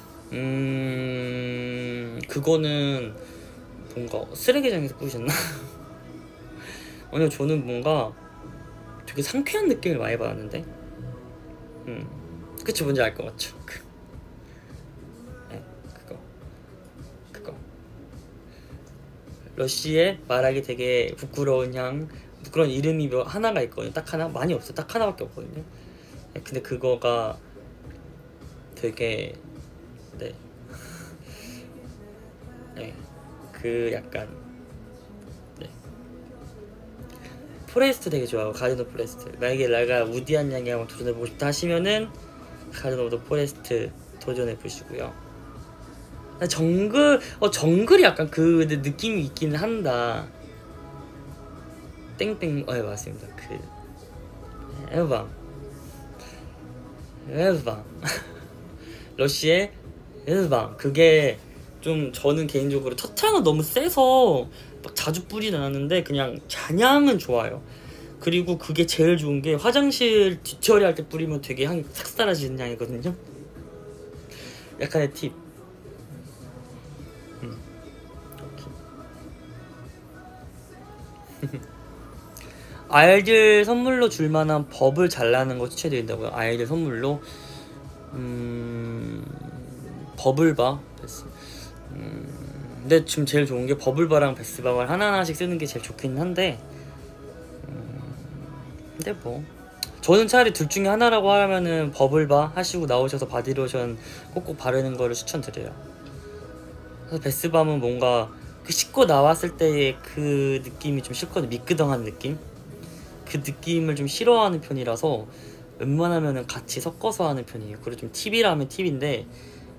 그거는 뭔가 쓰레기장에서 뿌리셨나? 아니요, 저는 뭔가 되게 상쾌한 느낌을 많이 받았는데 그치, 뭔지 알 것 같죠? 네, 그거 러쉬에 말하기 되게 부끄러운 향 그런 이름이 하나가 있거든요. 딱 하나? 많이 없어요. 딱 하나밖에 없거든요. 네, 근데 그거가 되게 네, 그 약간 포레스트 되게 좋아하고 가든 오브 포레스트. 만약에 내가 우디한 향에 한번 도전해보고 싶다 하시면은 가든 오브 포레스트 도전해보시고요. 정글이 약간 그 느낌이 있기는 한다. 땡땡 맞습니다. 그 에르방 러쉬의 에르방 그게 좀 저는 개인적으로 첫 향은 너무 세서 막 자주 뿌리진 않았는데 그냥 잔향은 좋아요. 그리고 그게 제일 좋은 게 화장실 뒷처리할 때 뿌리면 되게 향이 싹 사라지는 향이거든요. 약간의 팁. 아이들 선물로 줄만한 법을 잘라는 거 추천드린다고요? 아이들 선물로? 버블바 베스. 근데 지금 제일 좋은 게 버블바랑 베스바를 하나하나씩 쓰는 게 제일 좋긴 한데 근데 뭐 저는 차라리 둘 중에 하나라고 하면은 버블바 하시고 나오셔서 바디로션 꼭꼭 바르는 거를 추천드려요. 그래서 베스밤은 뭔가 그 씻고 나왔을 때의 그 느낌이 좀 싫거든요. 미끄덩한 느낌? 그 느낌을 좀 싫어하는 편이라서 웬만하면 같이 섞어서 하는 편이에요. 그리고 좀 팁이라면 팁인데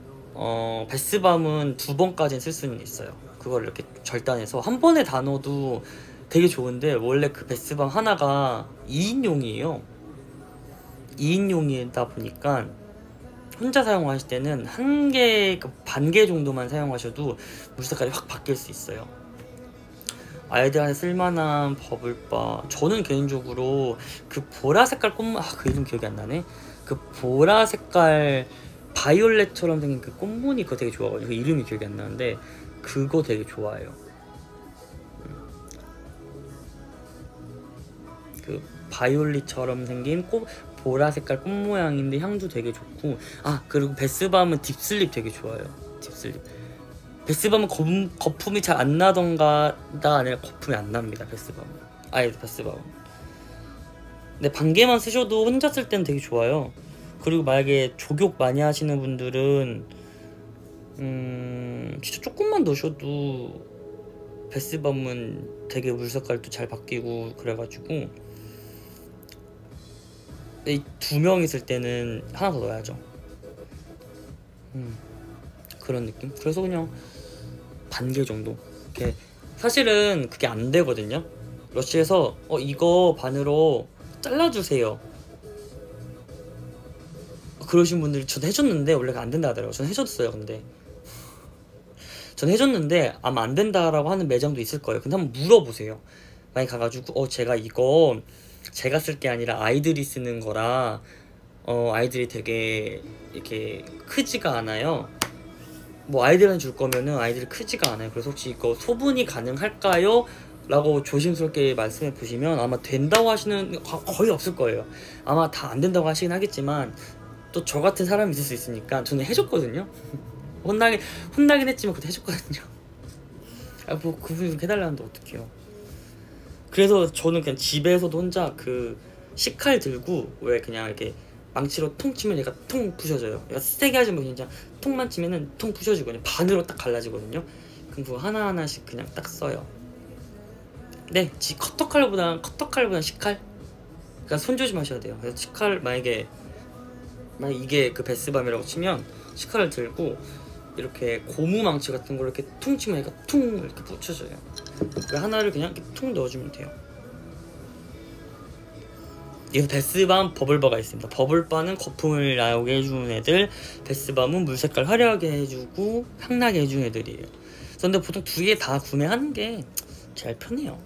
베스밤은 2번까지는 쓸 수는 있어요. 그걸 이렇게 절단해서 한 번에 다 넣어도 되게 좋은데 원래 그 베스밤 하나가 2인용이에요 2인용이다 보니까 혼자 사용하실 때는 한 개, 반 개 정도만 사용하셔도 물 색깔이 확 바뀔 수 있어요. 아이들한테 쓸만한 버블바 저는 개인적으로 그 보라 색깔 꽃무 그 이름 기억이 안 나네. 그 보라 색깔 바이올렛처럼 생긴 그 꽃무늬 그거 되게 좋아하거든요. 그 이름이 기억이 안 나는데 그거 되게 좋아해요. 그 바이올릿처럼 생긴 보라 색깔 꽃 모양인데 향도 되게 좋고 그리고 베스밤은 딥슬립 되게 좋아요. 딥슬립 베스밤은 거품이 잘 안 나던가가 아니라 거품이 안 납니다. 베스밤은 근데 반개만 쓰셔도 혼자 쓸 때는 되게 좋아요. 그리고 만약에 족욕 많이 하시는 분들은 진짜 조금만 넣으셔도 베스밤은 되게 물 색깔도 잘 바뀌고 그래가지고 이 두 명 있을 때는 하나 더 넣어야죠. 그런 느낌? 그래서 그냥 반 개 정도. 이렇게 사실은 그게 안 되거든요. 러쉬에서 이거 반으로 잘라주세요 그러신 분들이 전 해줬는데 원래 안 된다 하더라고요. 전 해줬어요. 근데 전 해줬는데 아마 안 된다라고 하는 매장도 있을 거예요. 근데 한번 물어보세요. 만약 가가지고 제가 이거 제가 쓸 게 아니라 아이들이 쓰는 거라 아이들이 되게 이렇게 크지가 않아요. 뭐 아이들한테 줄 거면은 아이들이 크지가 않아요. 그래서 혹시 이거 소분이 가능할까요? 라고 조심스럽게 말씀해 보시면 아마 된다고 하시는 거의 없을 거예요. 아마 다 안 된다고 하시긴 하겠지만 또 저 같은 사람이 있을 수 있으니까 저는 해줬거든요. 혼나긴 했지만 그때 해줬거든요. 뭐 그분이 해달라는데 어떡해요. 그래서 저는 그냥 집에서도 혼자 그 식칼 들고 왜 그냥 이렇게 망치로 통 치면 얘가 통 부셔져요. 얘가 세게 하지 말고 그냥 통만 치면은 통 부셔지거든요. 반으로 딱 갈라지거든요. 그럼 그거 하나하나씩 그냥 딱 써요. 네, 커터칼보단 식칼. 그러니까 손 조심하셔야 돼요. 그래서 식칼 만약 이게 그 베스밤이라고 치면 식칼을 들고 이렇게 고무 망치 같은 걸 이렇게 퉁 치면 얘가 퉁 이렇게 붙여져요. 그 하나를 그냥 이렇게 퉁 넣어주면 돼요. 이거 베스밤 버블바가 있습니다. 버블바는 거품을 나오게 해주는 애들, 베스밤은 물 색깔 화려하게 해주고 향나게 해주는 애들이에요. 근데 보통 두 개 다 구매하는 게 제일 편해요.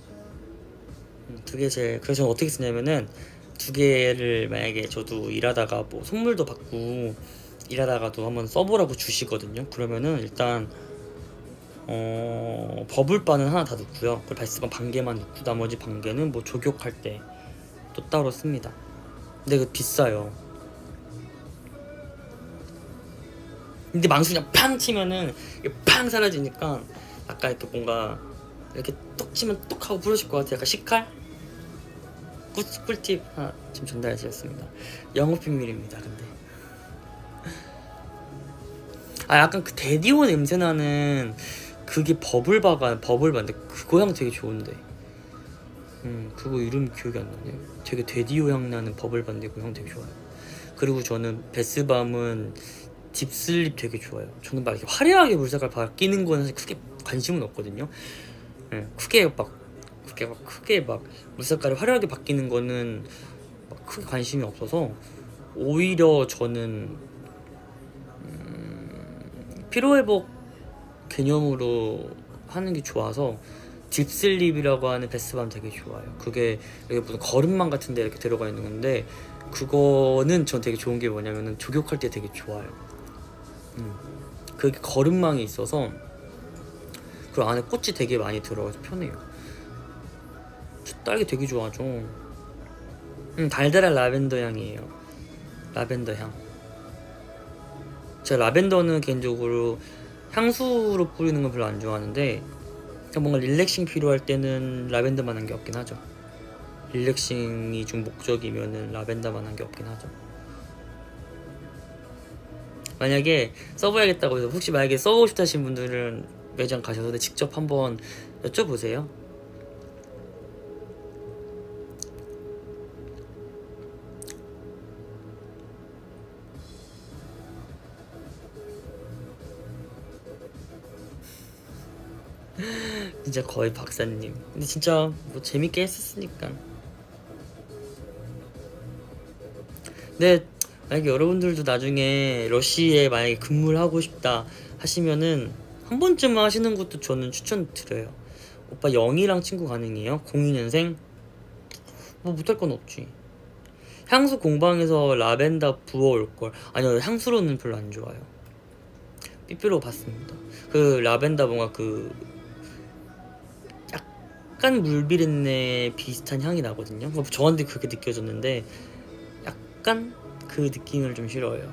두 개 제일. 그래서 저는 어떻게 쓰냐면은 두 개를 만약에 저도 일하다가 뭐 선물도 받고 일하다가도 한번 써보라고 주시거든요. 그러면은 일단 버블바는 하나 다 넣고요. 그리고 베스밤 반 개만 넣고 나머지 반 개는 뭐 족욕할 때 또 따로 씁니다. 근데 그거 비싸요. 근데 망치 그냥 팡 치면은 이게 팡 사라지니까 아까 이렇게 뭔가 이렇게 똑 치면 똑 하고 부러질 것 같아요. 약간 식칼? 꿀팁 하나 좀 전달해드렸습니다. 영업 비밀입니다. 근데 약간 그 데디오 냄새 나는 그게 버블바인데 그거 향 되게 좋은데 그거 이름 기억이 안 나네요. 되게 데디오 향 나는 버블바인데 그 향 되게 좋아요. 그리고 저는 베스밤은 딥슬립 되게 좋아요. 저는 막 이렇게 화려하게 물색깔 바뀌는 거는 사실 크게 관심은 없거든요. 크게 막 물색깔이 화려하게 바뀌는 거는 막 크게 관심이 없어서 오히려 저는 피로회복 개념으로 하는 게 좋아서 딥슬립이라고 하는 베스밤 되게 좋아요. 그게 여기 무슨 거름망 같은 데 이렇게 들어가 있는 건데 그거는 전 되게 좋은 게 뭐냐면은 족욕할 때 되게 좋아요. 그게 거름망이 있어서 그리고 안에 꽃이 되게 많이 들어가서 편해요. 저 딸기 되게 좋아하죠. 달달한 라벤더 향이에요. 라벤더 향. 제가 라벤더는 개인적으로 향수로 뿌리는 건 별로 안 좋아하는데 뭔가 릴렉싱 필요할 때는 라벤더만한 게 없긴 하죠. 릴렉싱이 좀 목적이면은 라벤더만한 게 없긴 하죠. 만약에 써봐야겠다고 해서 혹시 만약에 써보고 싶다 하신 분들은 매장 가셔서 직접 한번 여쭤보세요. 진짜 거의 박사님. 근데 진짜 뭐 재밌게 했었으니까. 근데 만약에 여러분들도 나중에 러쉬에 만약에 근무를 하고 싶다 하시면은 한 번쯤 하시는 것도 저는 추천드려요. 오빠 영희랑 친구 가능해요? 02년생? 뭐 못할 건 없지. 향수 공방에서 라벤더 부어올걸. 아니요, 향수로는 별로 안 좋아요. 삐삐로 봤습니다. 그 라벤더 뭔가 그 약간 물비린내 비슷한 향이 나거든요. 저한테 그렇게 느껴졌는데 약간 그 느낌을 좀 싫어해요.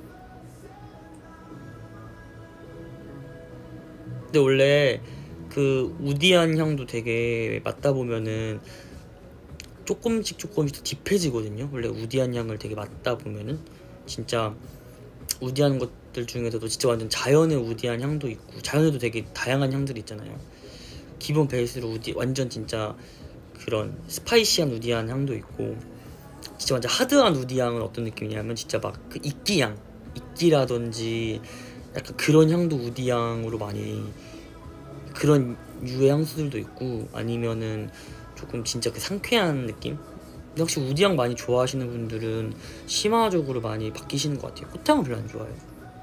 근데 원래 그 우디한 향도 되게 맡다 보면은 조금씩 더 딥해지거든요. 원래 우디한 향을 되게 맡다 보면은 진짜 우디한 것들 중에서도 진짜 완전 자연의 우디한 향도 있고, 자연에도 되게 다양한 향들이 있잖아요. 기본 베이스로 완전 진짜 그런 스파이시한 우디한 향도 있고, 진짜 완전 하드한 우디향은 어떤 느낌이냐면 진짜 막 그 이끼향, 이끼라든지 약간 그런 향도 우디향으로 많이, 그런 유의 향수들도 있고, 아니면은 조금 진짜 그 상쾌한 느낌? 근데 혹시 우디향 많이 좋아하시는 분들은 심화적으로 많이 바뀌시는 것 같아요. 꽃향은 별로 안 좋아해요.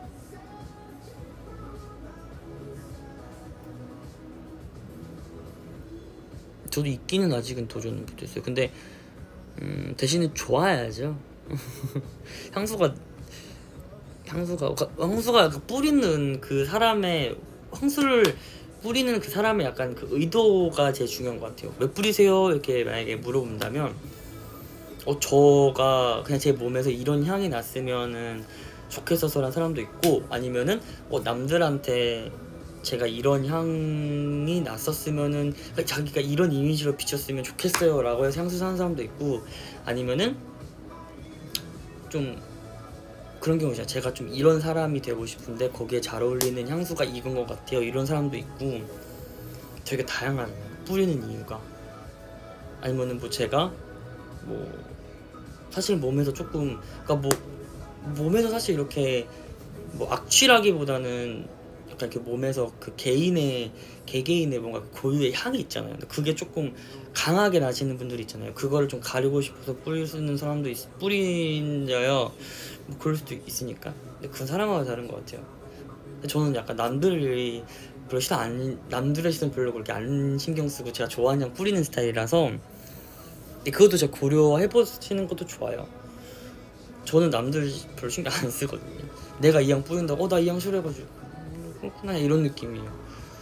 저도 이끼는 아직은 도전은 못했어요. 근데 대신에 좋아야죠. 향수가 뿌리는 그 사람의, 향수를 뿌리는 그 사람의 약간 그 의도가 제일 중요한 것 같아요. 왜 뿌리세요? 이렇게 만약에 물어본다면 저가 그냥 제 몸에서 이런 향이 났으면은 좋겠어서라는 사람도 있고, 아니면은 남들한테 제가 이런 향이 났었으면은, 그러니까 자기가 이런 이미지로 비쳤으면 좋겠어요 라고 해서 향수 사는 사람도 있고, 아니면은 좀 그런 경우죠. 제가 좀 이런 사람이 되고 싶은데 거기에 잘 어울리는 향수가 이건 것 같아요, 이런 사람도 있고, 되게 다양한 뿌리는 이유가. 아니면은 제가 사실 몸에서 조금, 그러니까 몸에서 사실 이렇게 악취라기보다는 약간 이렇게 몸에서 그 개개인의 뭔가 고유의 향이 있잖아요. 근데 그게 조금 강하게 나시는 분들이 있잖아요. 그거를 좀 가리고 싶어서 뿌리는 사람도 뿌린자요. 그럴 수도 있으니까. 근데 그건 사람마다 다른 것 같아요. 근데 저는 약간 남들의 시선 별로 그렇게 안 신경 쓰고 제가 좋아하는 향 뿌리는 스타일이라서. 근데 그것도 제가 고려해보시는 것도 좋아요. 저는 남들 별로 신경 안 쓰거든요. 내가 이 향 뿌린다고 나 이 향 싫어해가지고 그렇구나 이런 느낌이에요.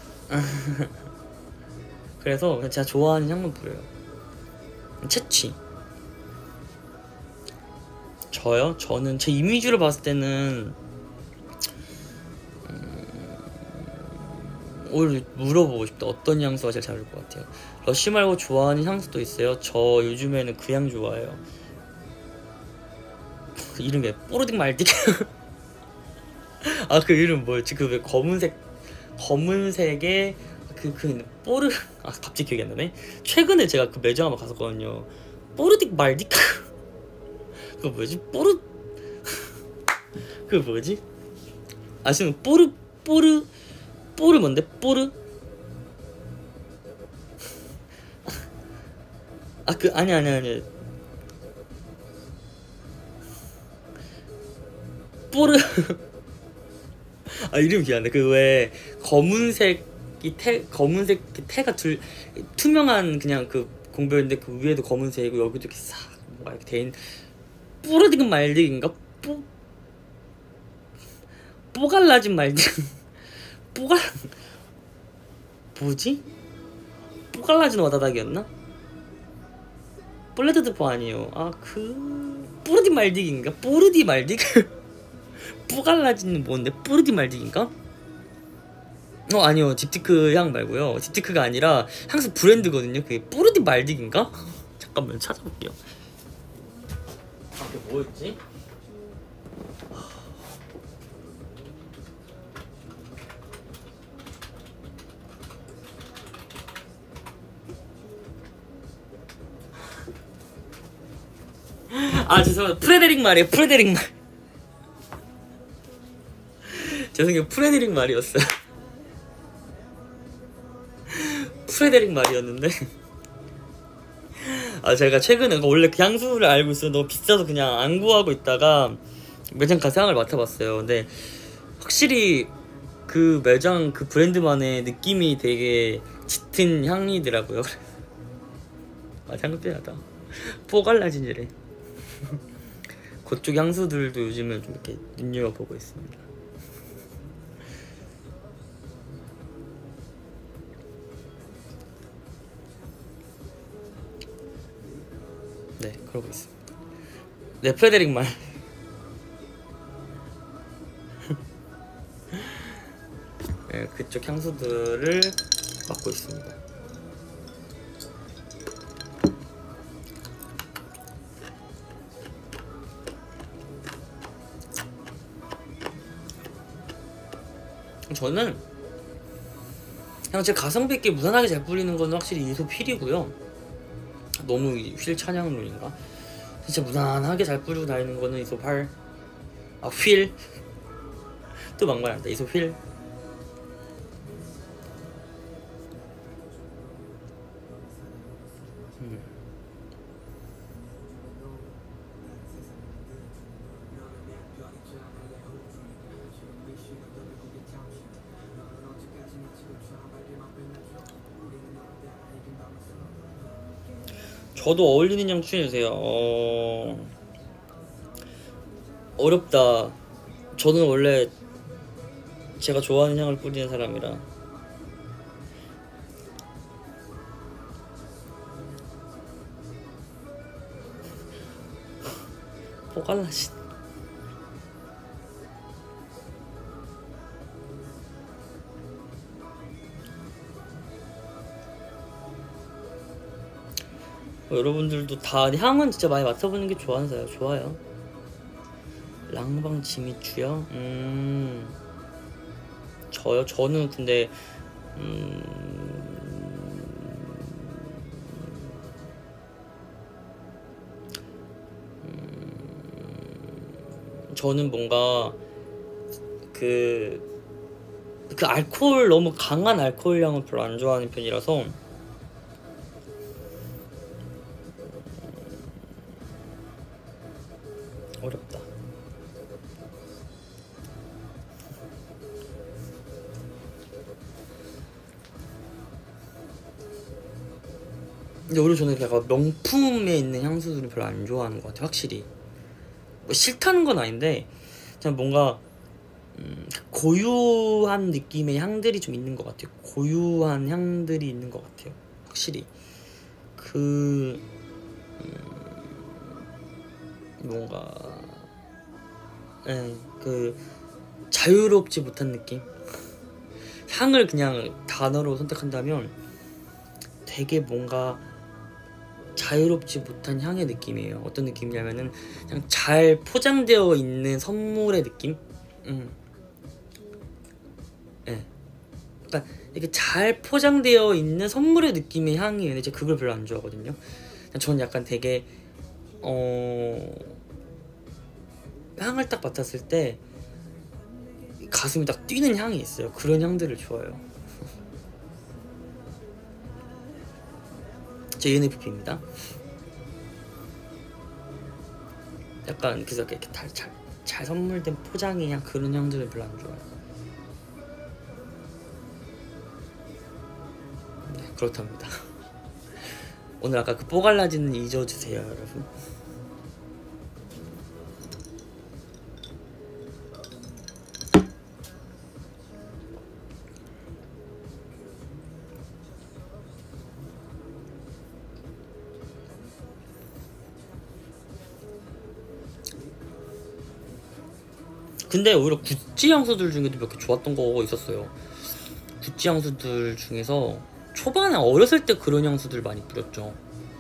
그래서 그냥 제가 좋아하는 향만 뿌려요. 채취. 저요? 저는 제 이미지로 봤을 때는 오늘 물어보고 싶다. 어떤 향수가 제일 잘 어울릴 것 같아요? 러쉬 말고 좋아하는 향수도 있어요? 저 요즘에는 그 향 좋아해요. 그 이름이 뽀르딕 말딕. 아, 그 이름 뭐였지? 그 왜 검은색에 뽀르, 갑자기 기억이 안 나네. 최근에 제가 그 매장 한번 갔었거든요. 뽀르딕 말딕. 그거 뭐지? 그거 뭐지? 아시는 뽀르 뭔데? 뽀르? 아니 뽀르. 이름 기억 안 나. 그 왜 검은색 태가 투명한 그냥 그 공별인데 그 위에도 검은색이고 여기도 이렇게 싹 뭔가 이렇게 돼있는, 뽀르딕은 말딕인가? 뽀갈라진 말딕. 뭐지? 뽀갈라진 와다닥이었나? 볼레드드포 아니에요. 뽀르디 말딕인가? 뽀르디 말딕? 뽀갈라진은 뭔데? 뽀르디 말딕인가? 아니요. 딥티크 향 말고요. 딥티크가 아니라 향수 브랜드거든요. 그게 뽀르디 말딕인가? 잠깐만 찾아볼게요. 그게 뭐였지? 죄송합니다. 프레데릭 말이에요. 프레데릭 말. 죄송해요. 프레데릭 말이었어요. 프레데릭 말이었는데 제가 최근에 원래 그 향수를 알고 있어요. 너무 비싸서 그냥 안 구하고 있다가 매장 가서 향을 맡아봤어요. 근데 확실히 그 매장 그 브랜드만의 느낌이 되게 짙은 향이더라고요. 창피하다. 뽀갈라진이래. 그쪽 향수들도 요즘은 좀 이렇게 눈여겨보고 있습니다. 네, 그러고 있습니다. 네, 프레데릭 말. 네, 그쪽 향수들을 맡고 있습니다. 저는 그냥 제 가성비 있게 무난하게 잘 뿌리는 건 확실히 이소필이고요. 너무 휠 찬양론인가? 진짜 무난하게 잘 뿌리고 다니는 거는 이소팔. 휠. 또 막말한다. 이소휠. 저도 어울리는 향 추천해주세요. 어렵다. 저는 원래 제가 좋아하는 향을 뿌리는 사람이라. 포갈라진. 여러분들도 다 향은 진짜 많이 맡아보는 게 좋아요. 랑방 지미추요? 저는 근데 저는 뭔가 그 알코올, 너무 강한 알코올 향은 별로 안 좋아하는 편이라서 어렵다. 근데 오히려 저는 약간 명품에 있는 향수들은 별로 안 좋아하는 것 같아요. 확실히 뭐 싫다는 건 아닌데 그냥 뭔가 고유한 느낌의 향들이 좀 있는 것 같아요. 고유한 향들이 있는 것 같아요. 확실히 뭔가 그 자유롭지 못한 느낌. 향을 그냥 단어로 선택한다면 되게 뭔가 자유롭지 못한 향의 느낌이에요. 어떤 느낌이냐면은 그냥 잘 포장되어 있는 선물의 느낌? 그러니까 이렇게 잘 포장되어 있는 선물의 느낌의 향이에요. 근데 제가 그걸 별로 안 좋아하거든요. 저는 약간 되게 향을 딱 맡았을 때 가슴이 딱 뛰는 향이 있어요. 그런 향들을 좋아해요. 제 ENFP입니다. 약간 그래서 이렇게 잘 선물된 포장의 향, 그런 향들을 별로 안 좋아해요. 네, 그렇답니다. 오늘 아까 그 뽀갈라지는 잊어주세요, 여러분. 근데 오히려 구찌 향수들 중에도 몇 개 좋았던 거 있었어요. 구찌 향수들 중에서 초반에 어렸을 때 그런 향수들 많이 뿌렸죠.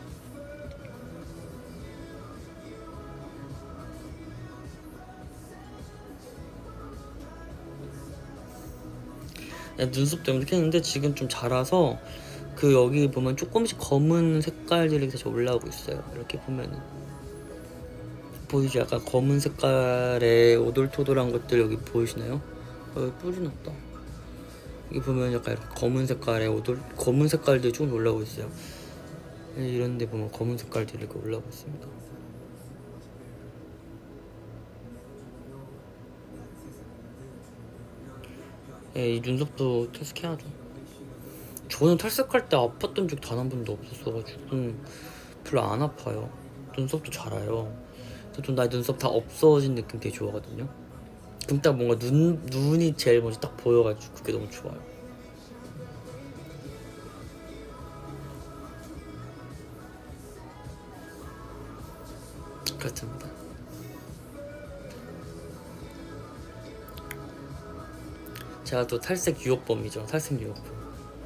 눈썹도 이렇게 했는데 지금 좀 자라서 그 여기 보면 조금씩 검은 색깔들이 다시 올라오고 있어요. 이렇게 보면은 보이죠? 약간 검은 색깔의 오돌토돌한 것들 여기 보이시나요? 여기 뿌리 났다. 여기 보면 약간 이렇게 검은 색깔의 검은 색깔들이 조금 올라오고 있어요. 이런데 보면 검은 색깔들이 이렇게 올라오고 있습니다. 이 눈썹도 탈색해야죠. 저는 탈색할 때 아팠던 적 단 한 번도 없었어가지고 별로 안 아파요. 눈썹도 자라요. 좀 나 눈썹 다 없어진 느낌 되게 좋아하거든요. 그럼 딱 뭔가 눈이 제일 먼저 딱 보여가지고 그게 너무 좋아요. 그렇답니다. 제가 또 탈색 유혹범이죠. 탈색 유혹범.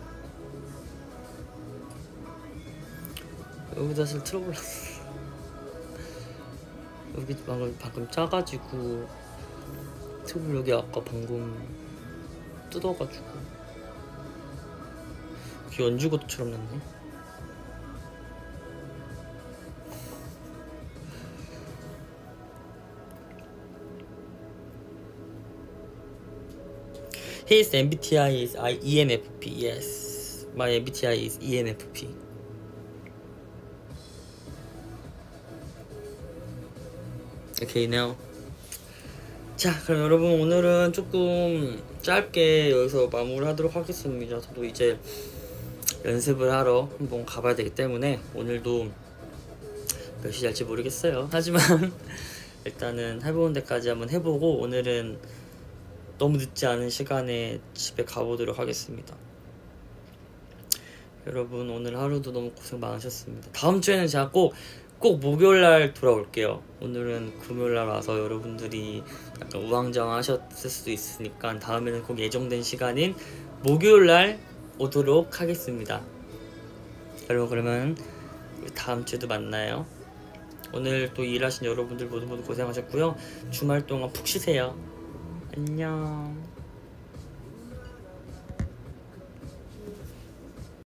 여기다 사실 틀어볼랐어. 여기 방금 짜가지고 트블 여기 아까 방금 뜯어가지고 귀 연주고도처럼 났네. His MBTI is ENFP. Yes, my MBTI is ENFP. Okay, now. 자, 그럼 여러분 오늘은 조금 짧게 여기서 마무리하도록 하겠습니다. 저도 이제 연습을 하러 한번 가봐야 되기 때문에 오늘도 몇 시 잘지 모르겠어요. 하지만 일단은 해보는 데까지 한번 해보고 오늘은 너무 늦지 않은 시간에 집에 가보도록 하겠습니다. 여러분 오늘 하루도 너무 고생 많으셨습니다. 다음 주에는 제가 꼭 목요일날 돌아올게요. 오늘은 금요일날 와서 여러분들이 약간 우왕좌왕하셨을 수도 있으니까 다음에는 꼭 예정된 시간인 목요일날 오도록 하겠습니다. 여러분 그러면 다음 주에도 만나요. 오늘 또 일하신 여러분들 모두 고생하셨고요. 주말 동안 푹 쉬세요. 안녕.